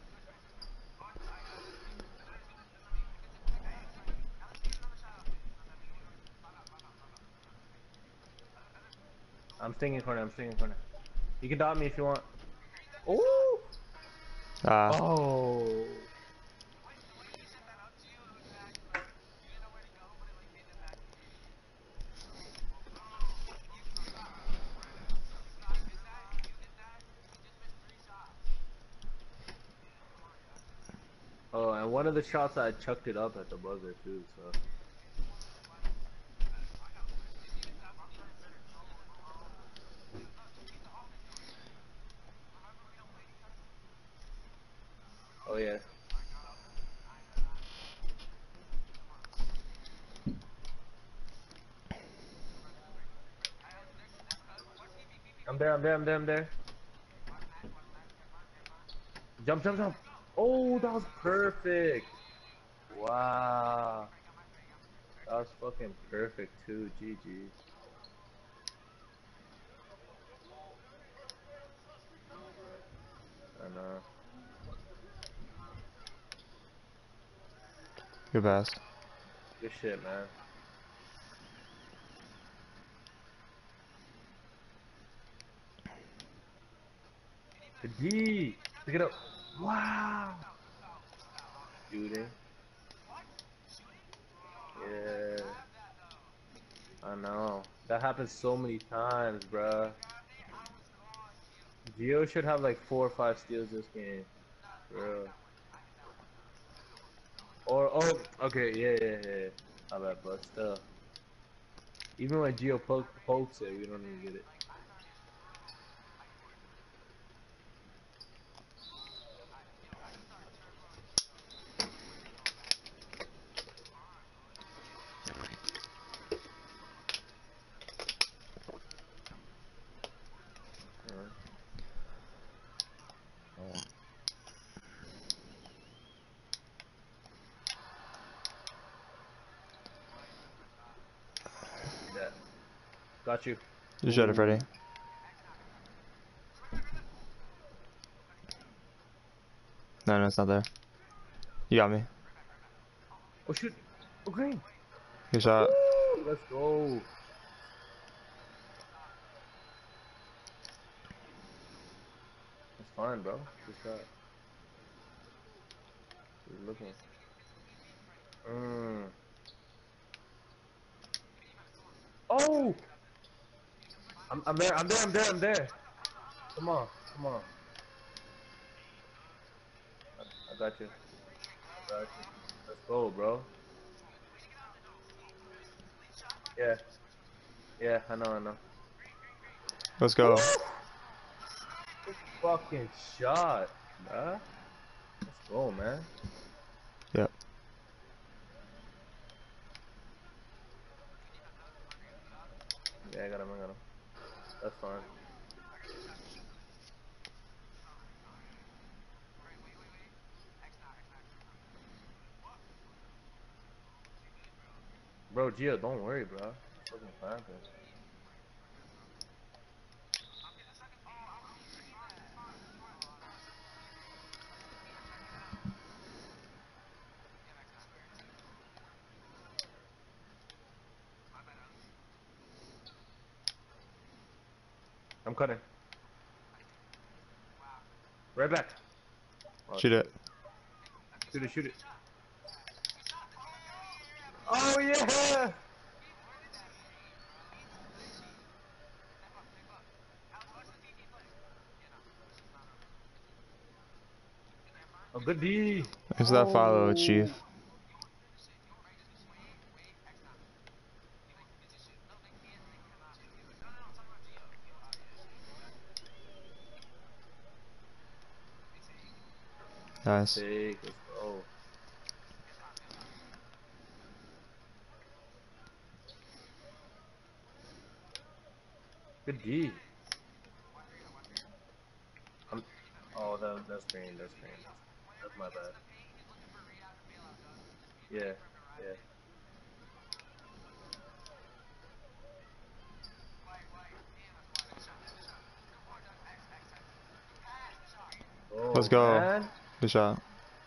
I'm stinging corner. I'm stinging corner. You can dot me if you want. Oh. Ah. Oh. Oh, and one of the shots I chucked it up at the buzzer too, so. Oh yeah. I'm there, I'm there, I'm there, I'm there. Jump, jump, jump. Oh, that was perfect. Wow. That was fucking perfect too, G G. I know. Good pass. Good shit, man. The D! Pick it up. Wow! Shooting. Yeah. I know. That happens so many times, bruh. Gio should have like four or five steals this game. Bro. Or, oh, okay, yeah, yeah, yeah. I bet, but still. Even when Gio po pokes it, we don't even get it. Got you. You shot it, Freddy. No, no, it's not there. You got me. Oh shoot. Oh green. Good shot. Woo! Let's go. It's fine, bro. Good shot. He's looking. Mm. Oh! I'm, I'm there, I'm there, I'm there, I'm there. Come on, come on. I, I got you. I got you. Let's go, bro. Yeah. Yeah, I know, I know. Let's go. Good fucking shot, bruh. Let's go, man. Yep. Yeah, I got him, I got him. That's fine. Bro, Gio, don't worry, bro. It's fucking Panthers. I'm cutting. Right back. Oh, Shoot it. Shoot it, shoot it. Oh, yeah! Oh, good D. It's that follow, Oh. Chief. Nice. Sick, let's go. Good D. I'm, oh, that, that's green, that's green. That's my bad. Yeah, yeah. Let's Oh, go. man. Good shot.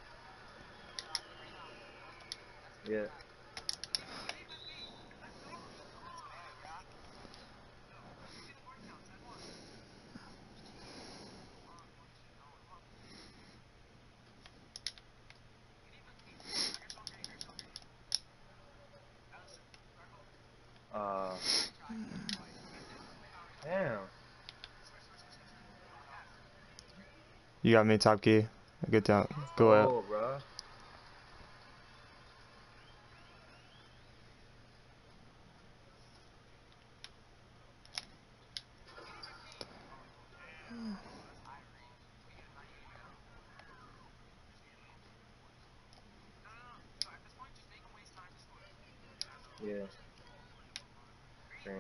Yeah. Uh, damn. You got me, top key. Good down. Let's Go out. go, bro. Yeah. Green.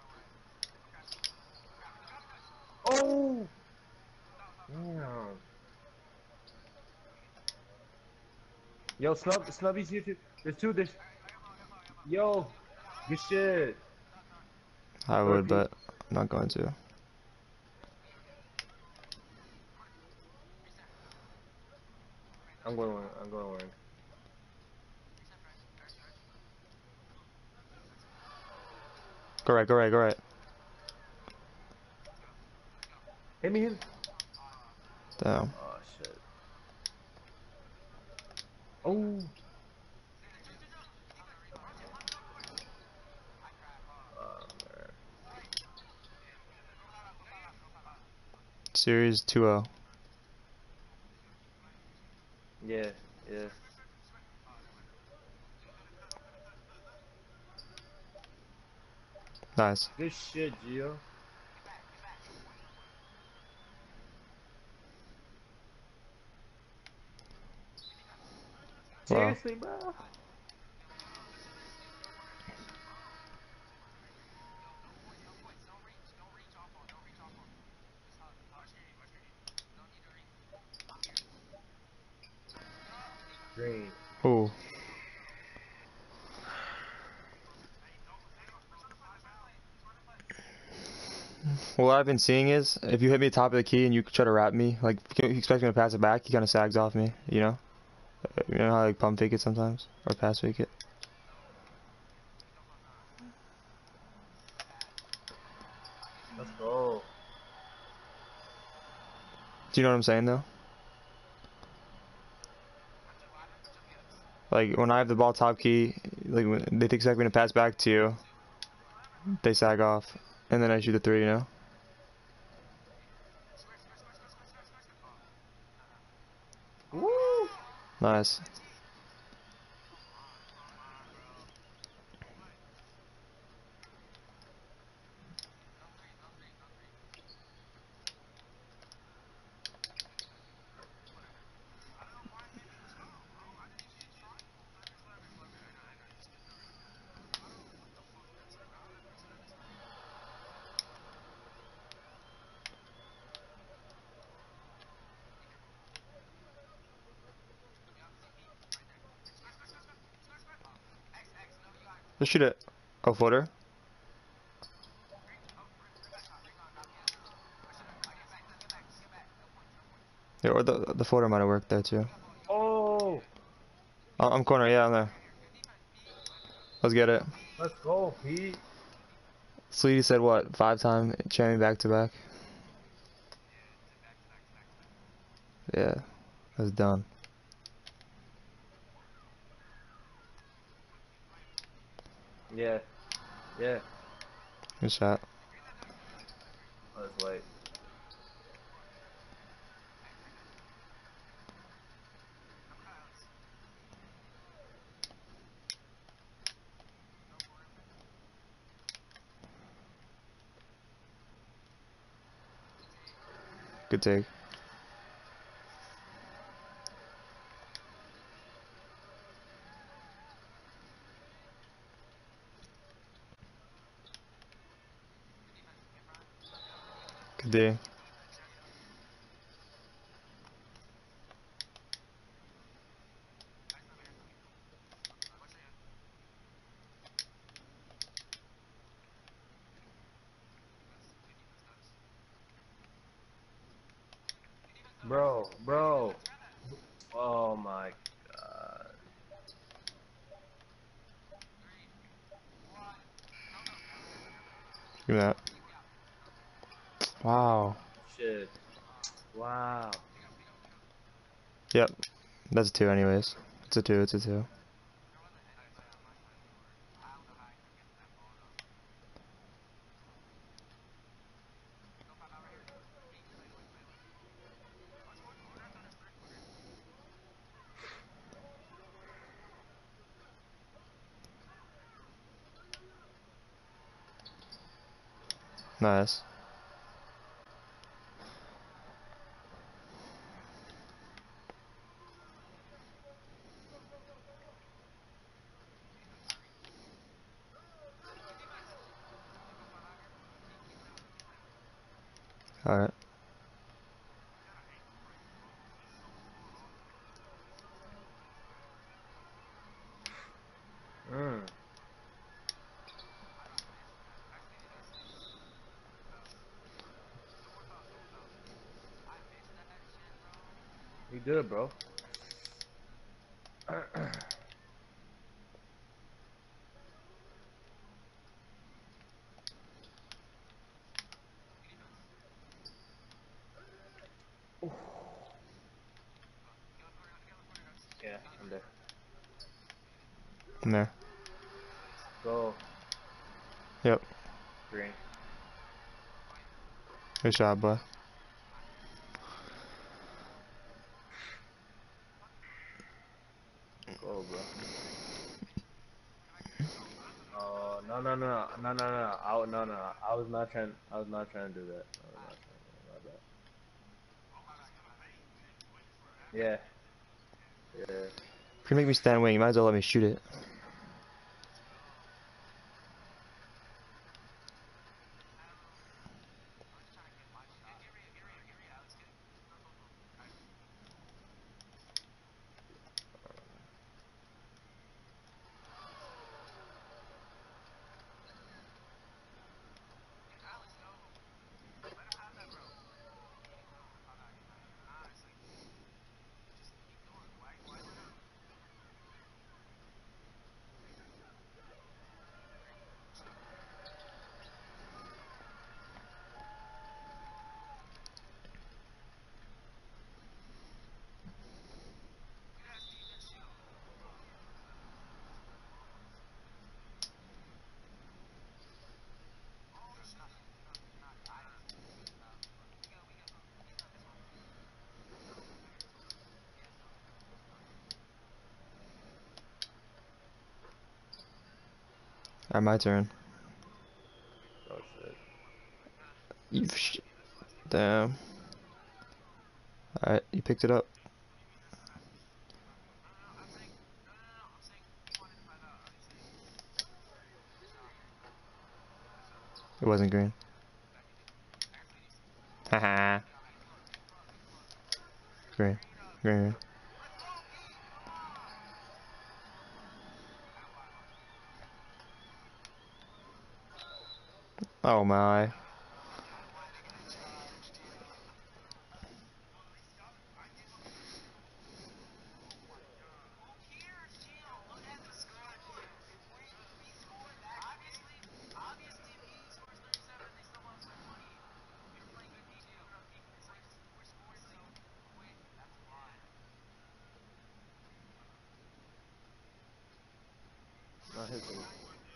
Oh! Damn. Yo, Snub, Snubby's here too. There's two, there's... Yo! Good shit. I would, Turkey. but I'm not going to. I'm going, I'm going wing. Go right, go right, go right. Hit me, hit me. Damn. Oh, shit. Oh! Oh, man. Series two oh. Yeah, yeah. Nice. Good shit, Gio. Wow. Seriously, bro? Green. Ooh. What I've been seeing is, if you hit me top of the key and you try to wrap me, like, if you expect me to pass it back, he kind of sags off me, you know? You know how, like, pump fake it sometimes? Or pass fake it? Let's go. Do you know what I'm saying, though? Like, when I have the ball top key, like, when they expect me to pass back to you, they sag off. And then I shoot the three, you know? Woo! Nice. Just shoot it. Oh, footer. Yeah, or the the footer might have worked there too. Oh, Oh, I'm corner, yeah, I'm there. Let's get it. let's go, Pete. Sleety said what? Five time champion back to back. Yeah, that's done. Yeah, yeah. Good shot. Let's wait. Good take. Good D. Bro, bro. Oh my god. Give me that. Wow. Shit. Wow. Yep. That's a two anyways. It's a two, it's a two. Nice. Alright. Mm. You good, bro. Yeah, I'm there. I'm there. Go. Yep. Green. Good shot, boy. Go, bro. Oh, no, no, no, no, no, no. I, no, no. I was not trying. I was not trying to do that. I was not trying to do that. My bad. Yeah. Yeah. If you make me stand wing, you might as well let me shoot it. Alright, my turn. Oh shit. You sh Damn. Alright, you picked it up. It wasn't green. Haha. Green. Green. Green. Oh my. Not his old.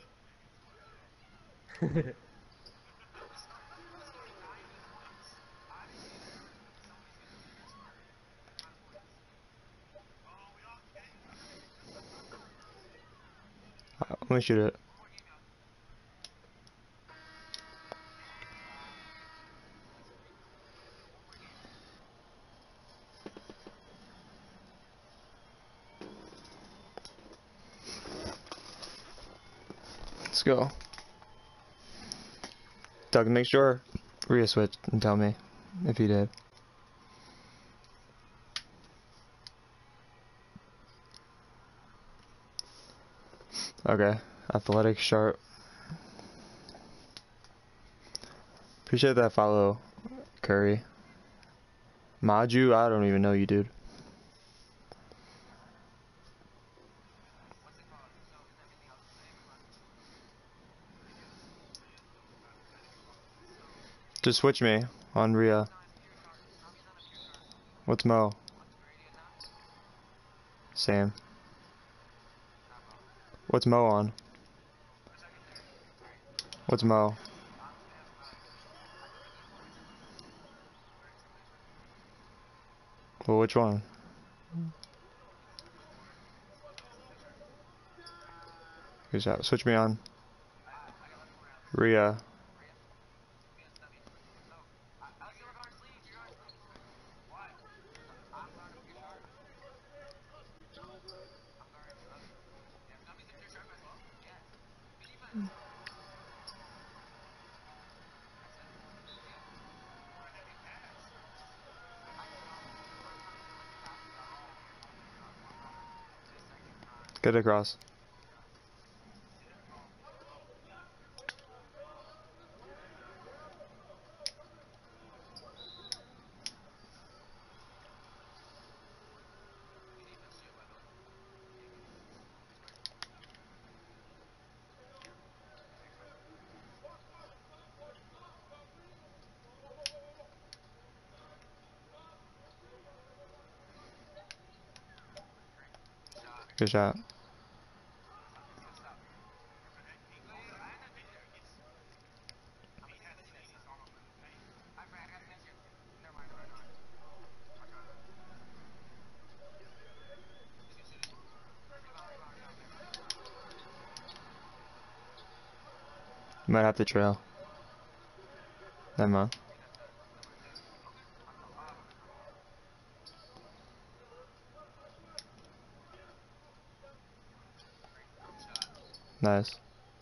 Let me shoot it. Let's go. Doug, make sure Rhea switched and tell me if he did. Okay. Athletic, sharp. Appreciate that follow, Curry. Maju, I don't even know you, dude. Just switch me on Rhea. What's Mo? Same. What's Mo on? What's Mo? Well, which one? Who's out? Switch me on. Rhea. Get across. Good shot. You might have to trail. Never mind. Nice.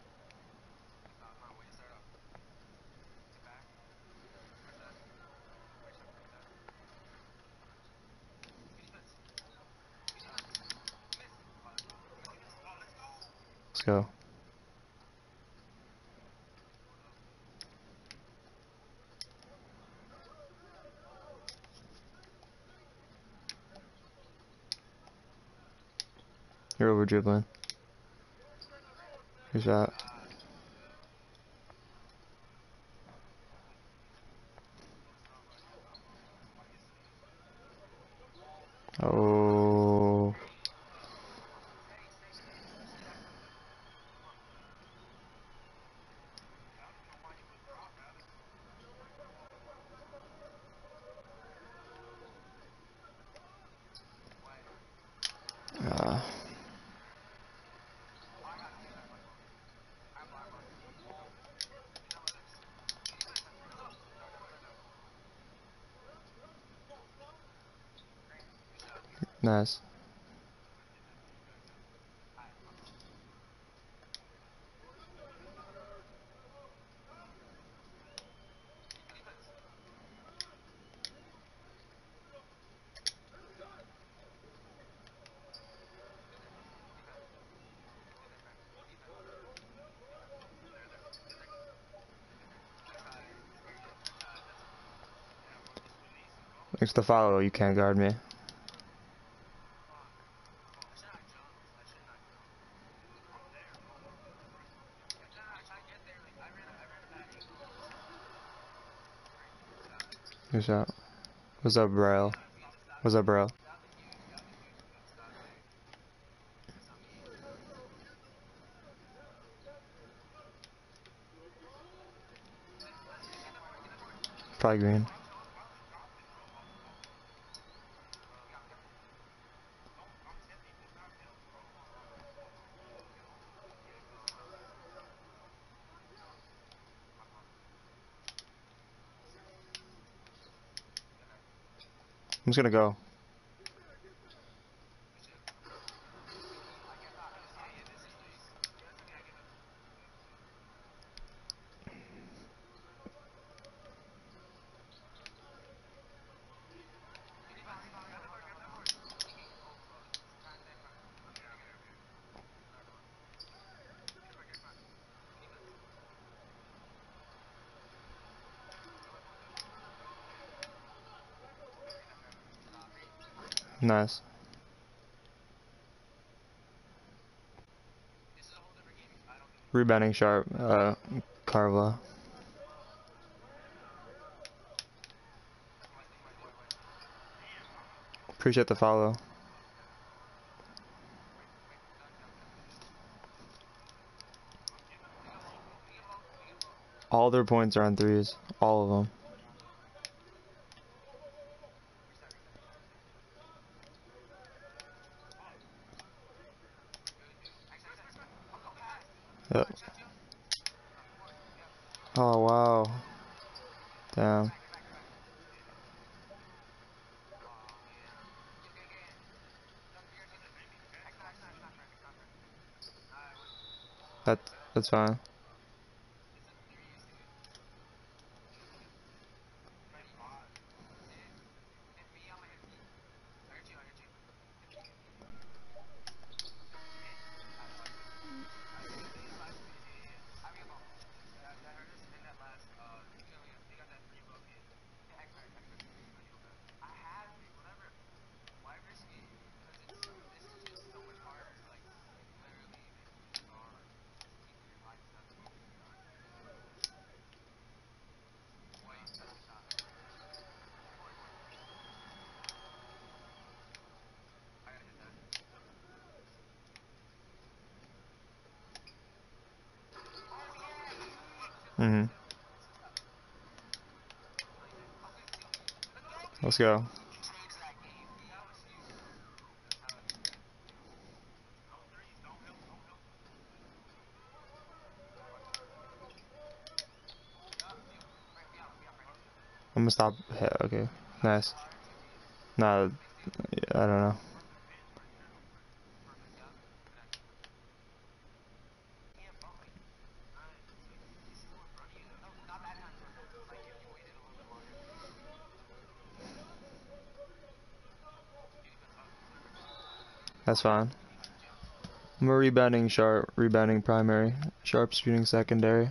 Let's go. You're over dribbling. Good shot. Oh. Ah. Nice. Thanks to follow, you can't guard me. Good shot. What's up, bro? What's up, bro? Probably green. I'm just gonna go. Nice. Rebounding sharp, uh, Carva. Appreciate the follow. All their points are on threes. All of them. Yep. Oh, wow. Damn. That, that's fine. Mm-hmm. Let's go. I'm gonna stop. Yeah, okay. Nice. Nah, I don't know. That's fine. I'm a rebounding sharp, rebounding primary, sharp shooting secondary.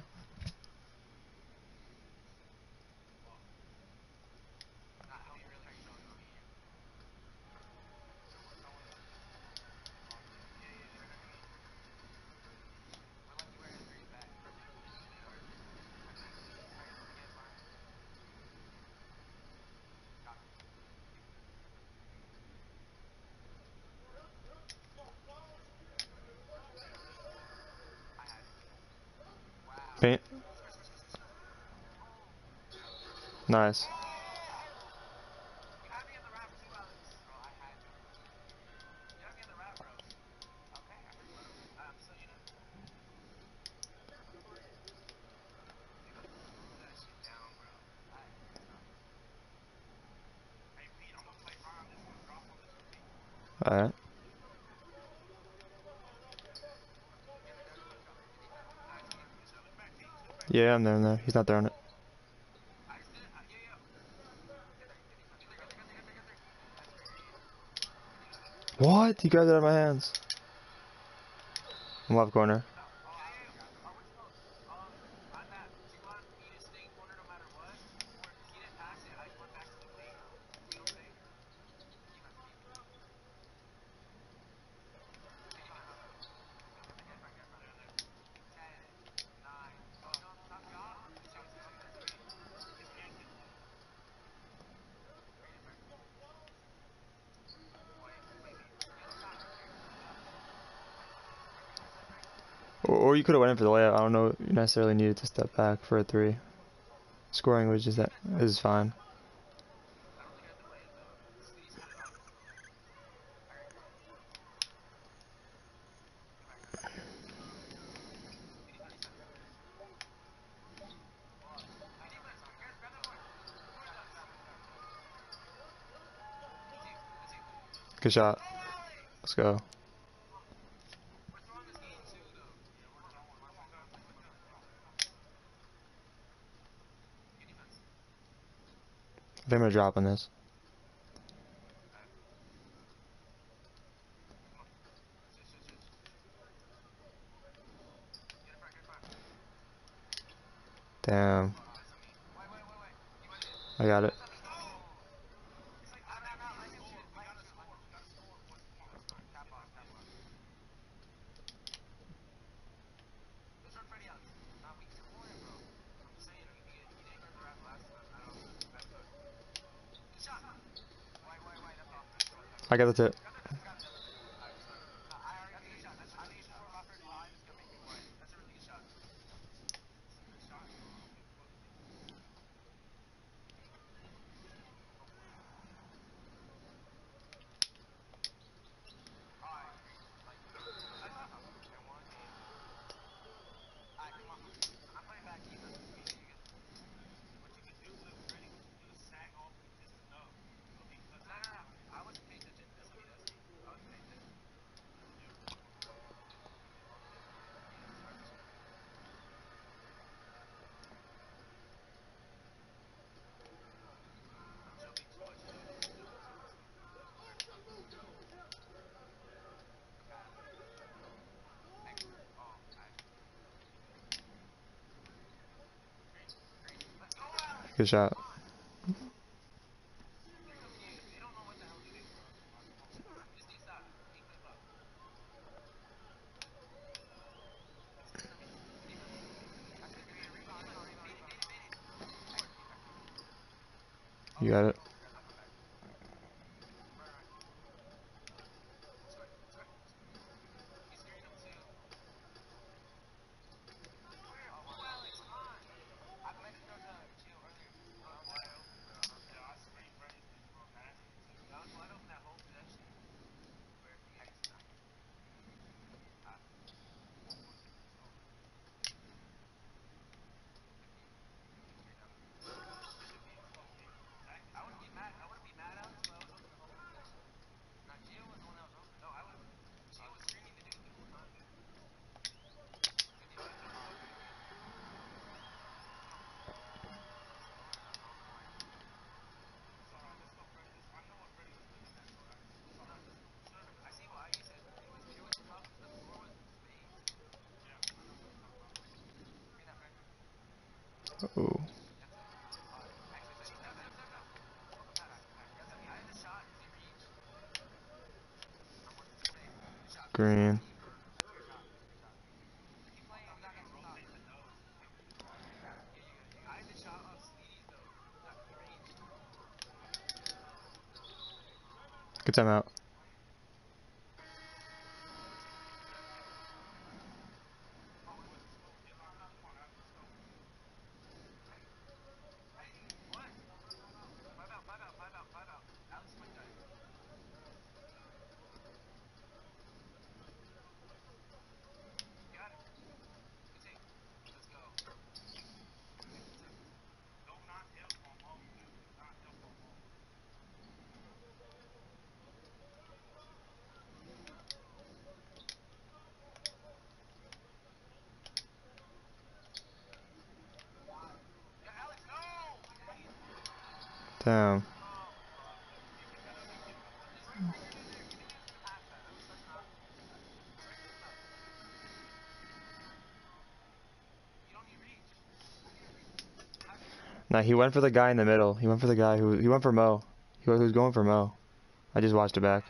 Paint. Nice. Alright. Yeah, I'm there, I'm there. He's not throwing it. What? He grabbed it out of my hands. I'm left corner. Or, or you could have went in for the layup. I don't know. You necessarily needed to step back for a three. Scoring was just that is fine. Good shot. Let's go. I think I'm gonna drop on this. Damn. I got it. I got the tip. Good shot. You got it. Ooh. Green. Good timeout. Damn. Nah, he went for the guy in the middle. He went for the guy who he went for Mo. He was going for Mo. I just watched it back.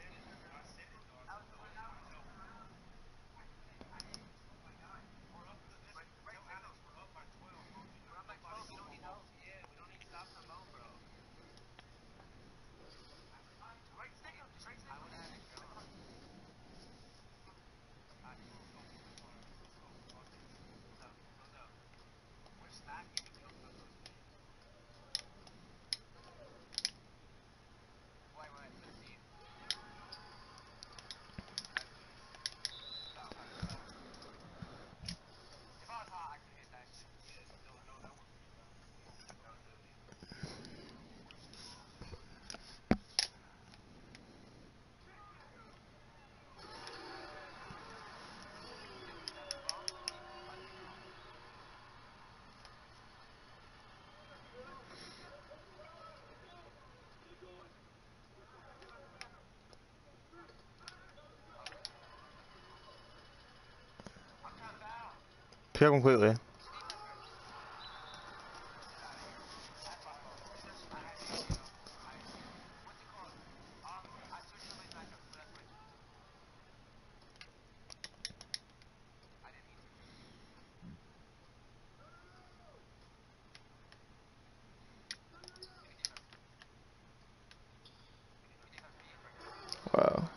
Pick up completely. Wow.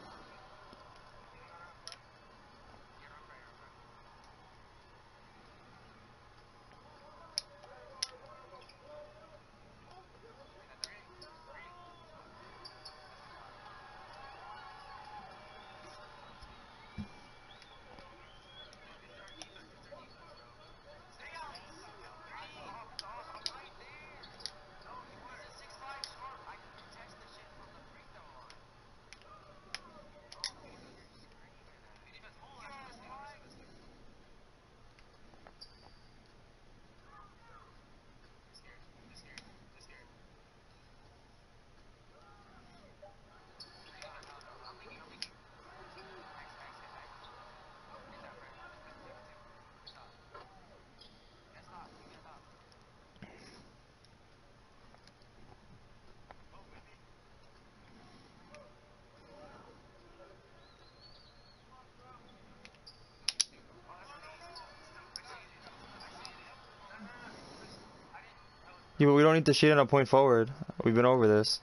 Yeah, but we don't need to shit on a point forward. We've been over this.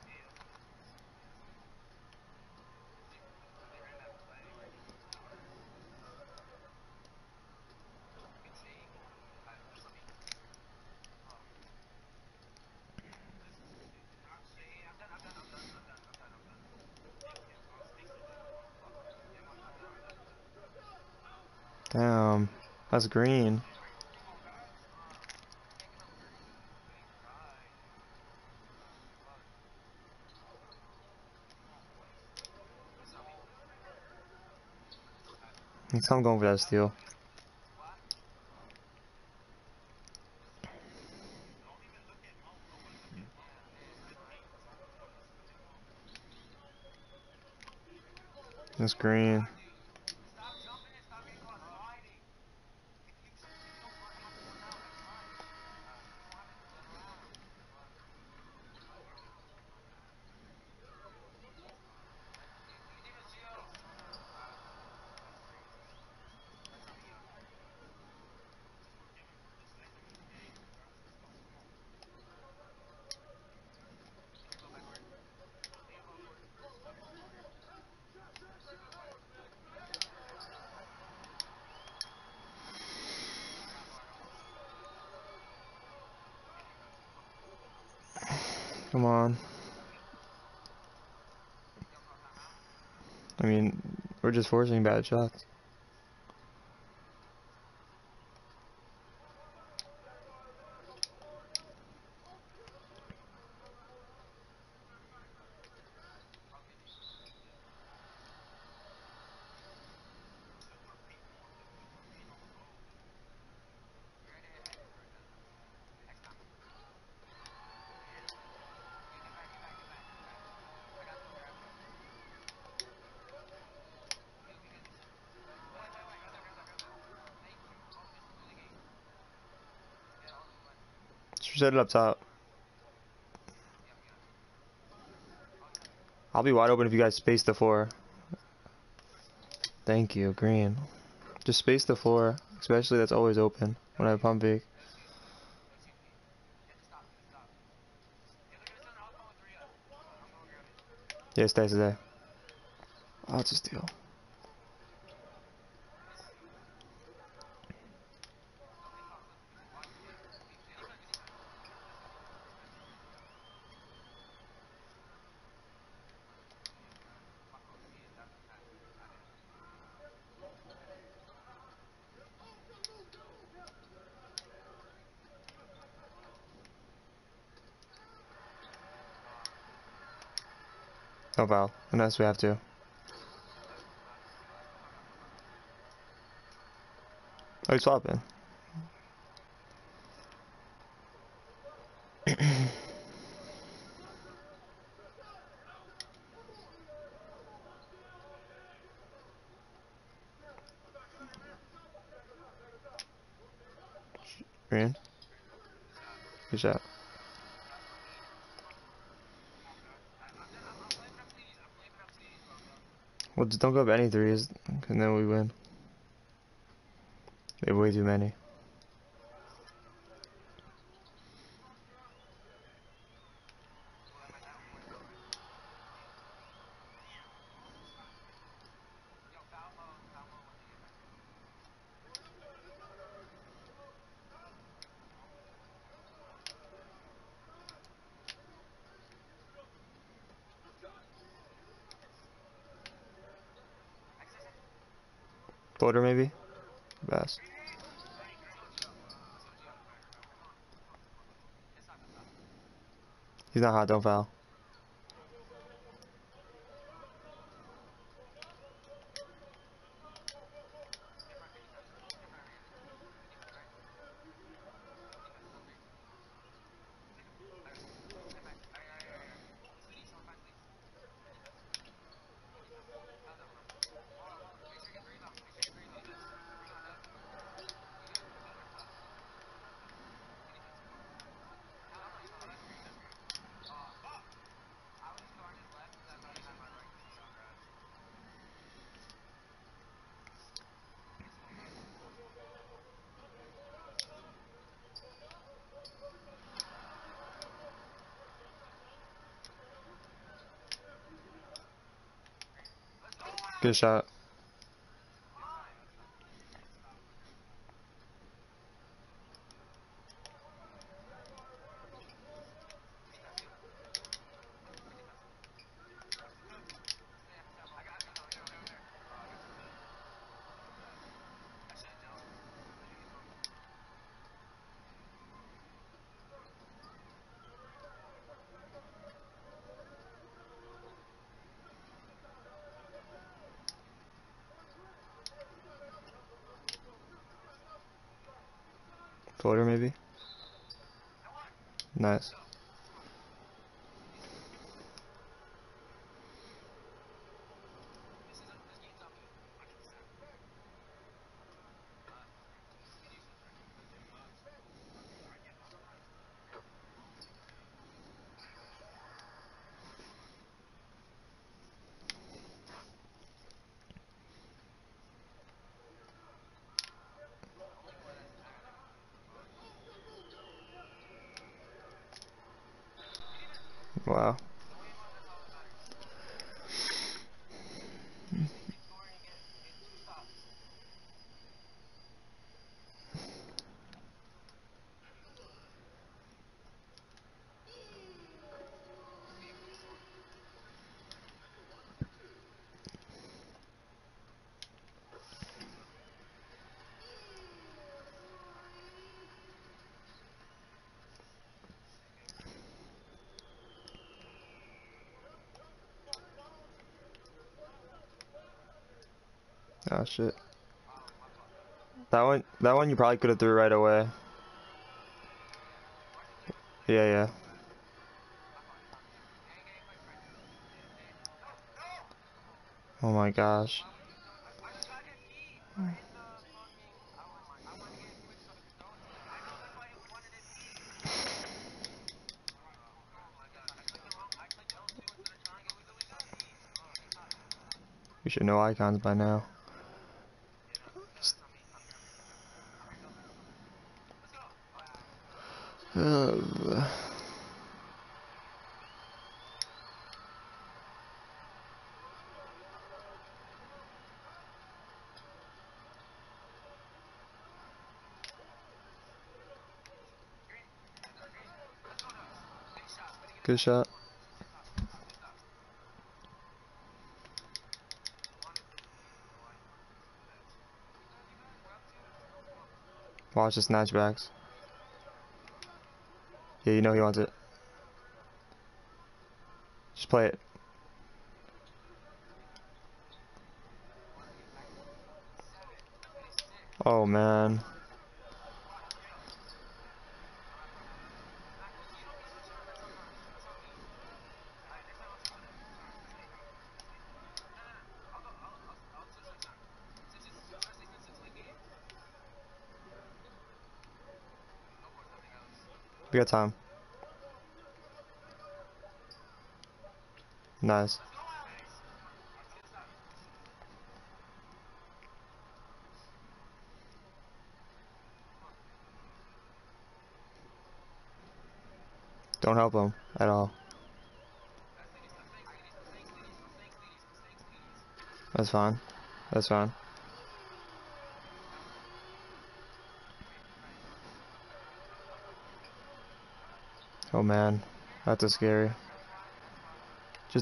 Damn. That's green. Next time I'm going for that steal. That's green. Come on. I mean, we're just forcing bad shots. Just set it up top. I'll be wide open if you guys space the floor. Thank you, green. Just space the floor, especially that's always open when I pump fake. Yeah, stay today. Oh, it's a steal. No foul, unless we have to. Oh, he's swapping. Green. Good shot. Well, just don't go up any threes, and then we win. They have way too many. Floater maybe? Best. He's not hot, don't foul. Good shot. Floater maybe? Nice. Wow. Oh shit. That one, that one you probably could have threw right away. Yeah, yeah. Oh my gosh. We should know icons by now. Uh, Good shot. Watch the snatchbacks. Yeah, you know he wants it. Just play it. Oh man. We got time. Nice. Don't help him at all. That's fine. That's fine. Oh man, that's a scary. Just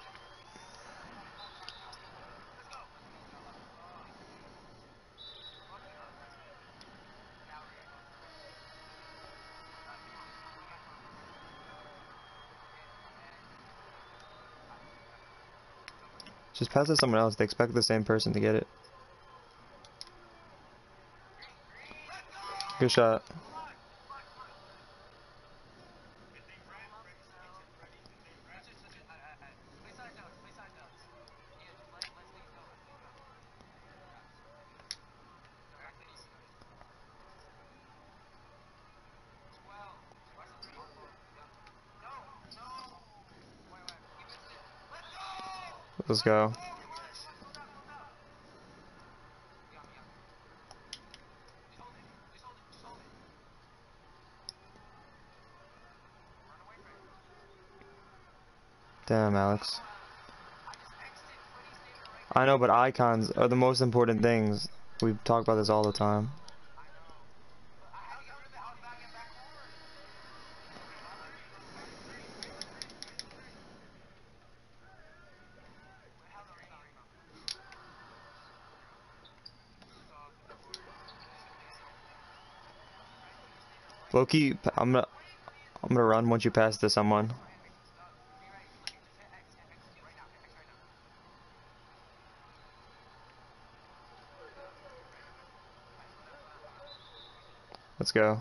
Just pass it to someone else. They expect the same person to get it. Good shot. Let's go. Damn, Alex. I know, but icons are the most important things. We talk about this all the time. Loki, I'm gonna, I'm gonna run once you pass to someone. Let's go.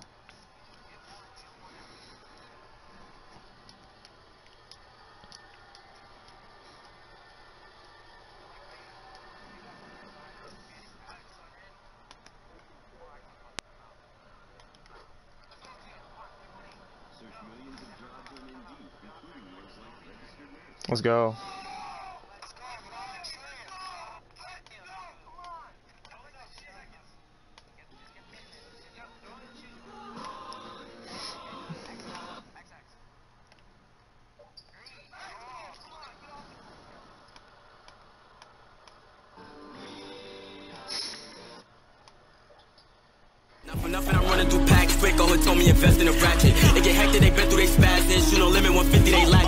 Let's go. Nothing, I'm running through packs quick. Oh, it told me invest in a ratchet. They get hectic, they been through they spasms. You know, limit one fifty, they laugh.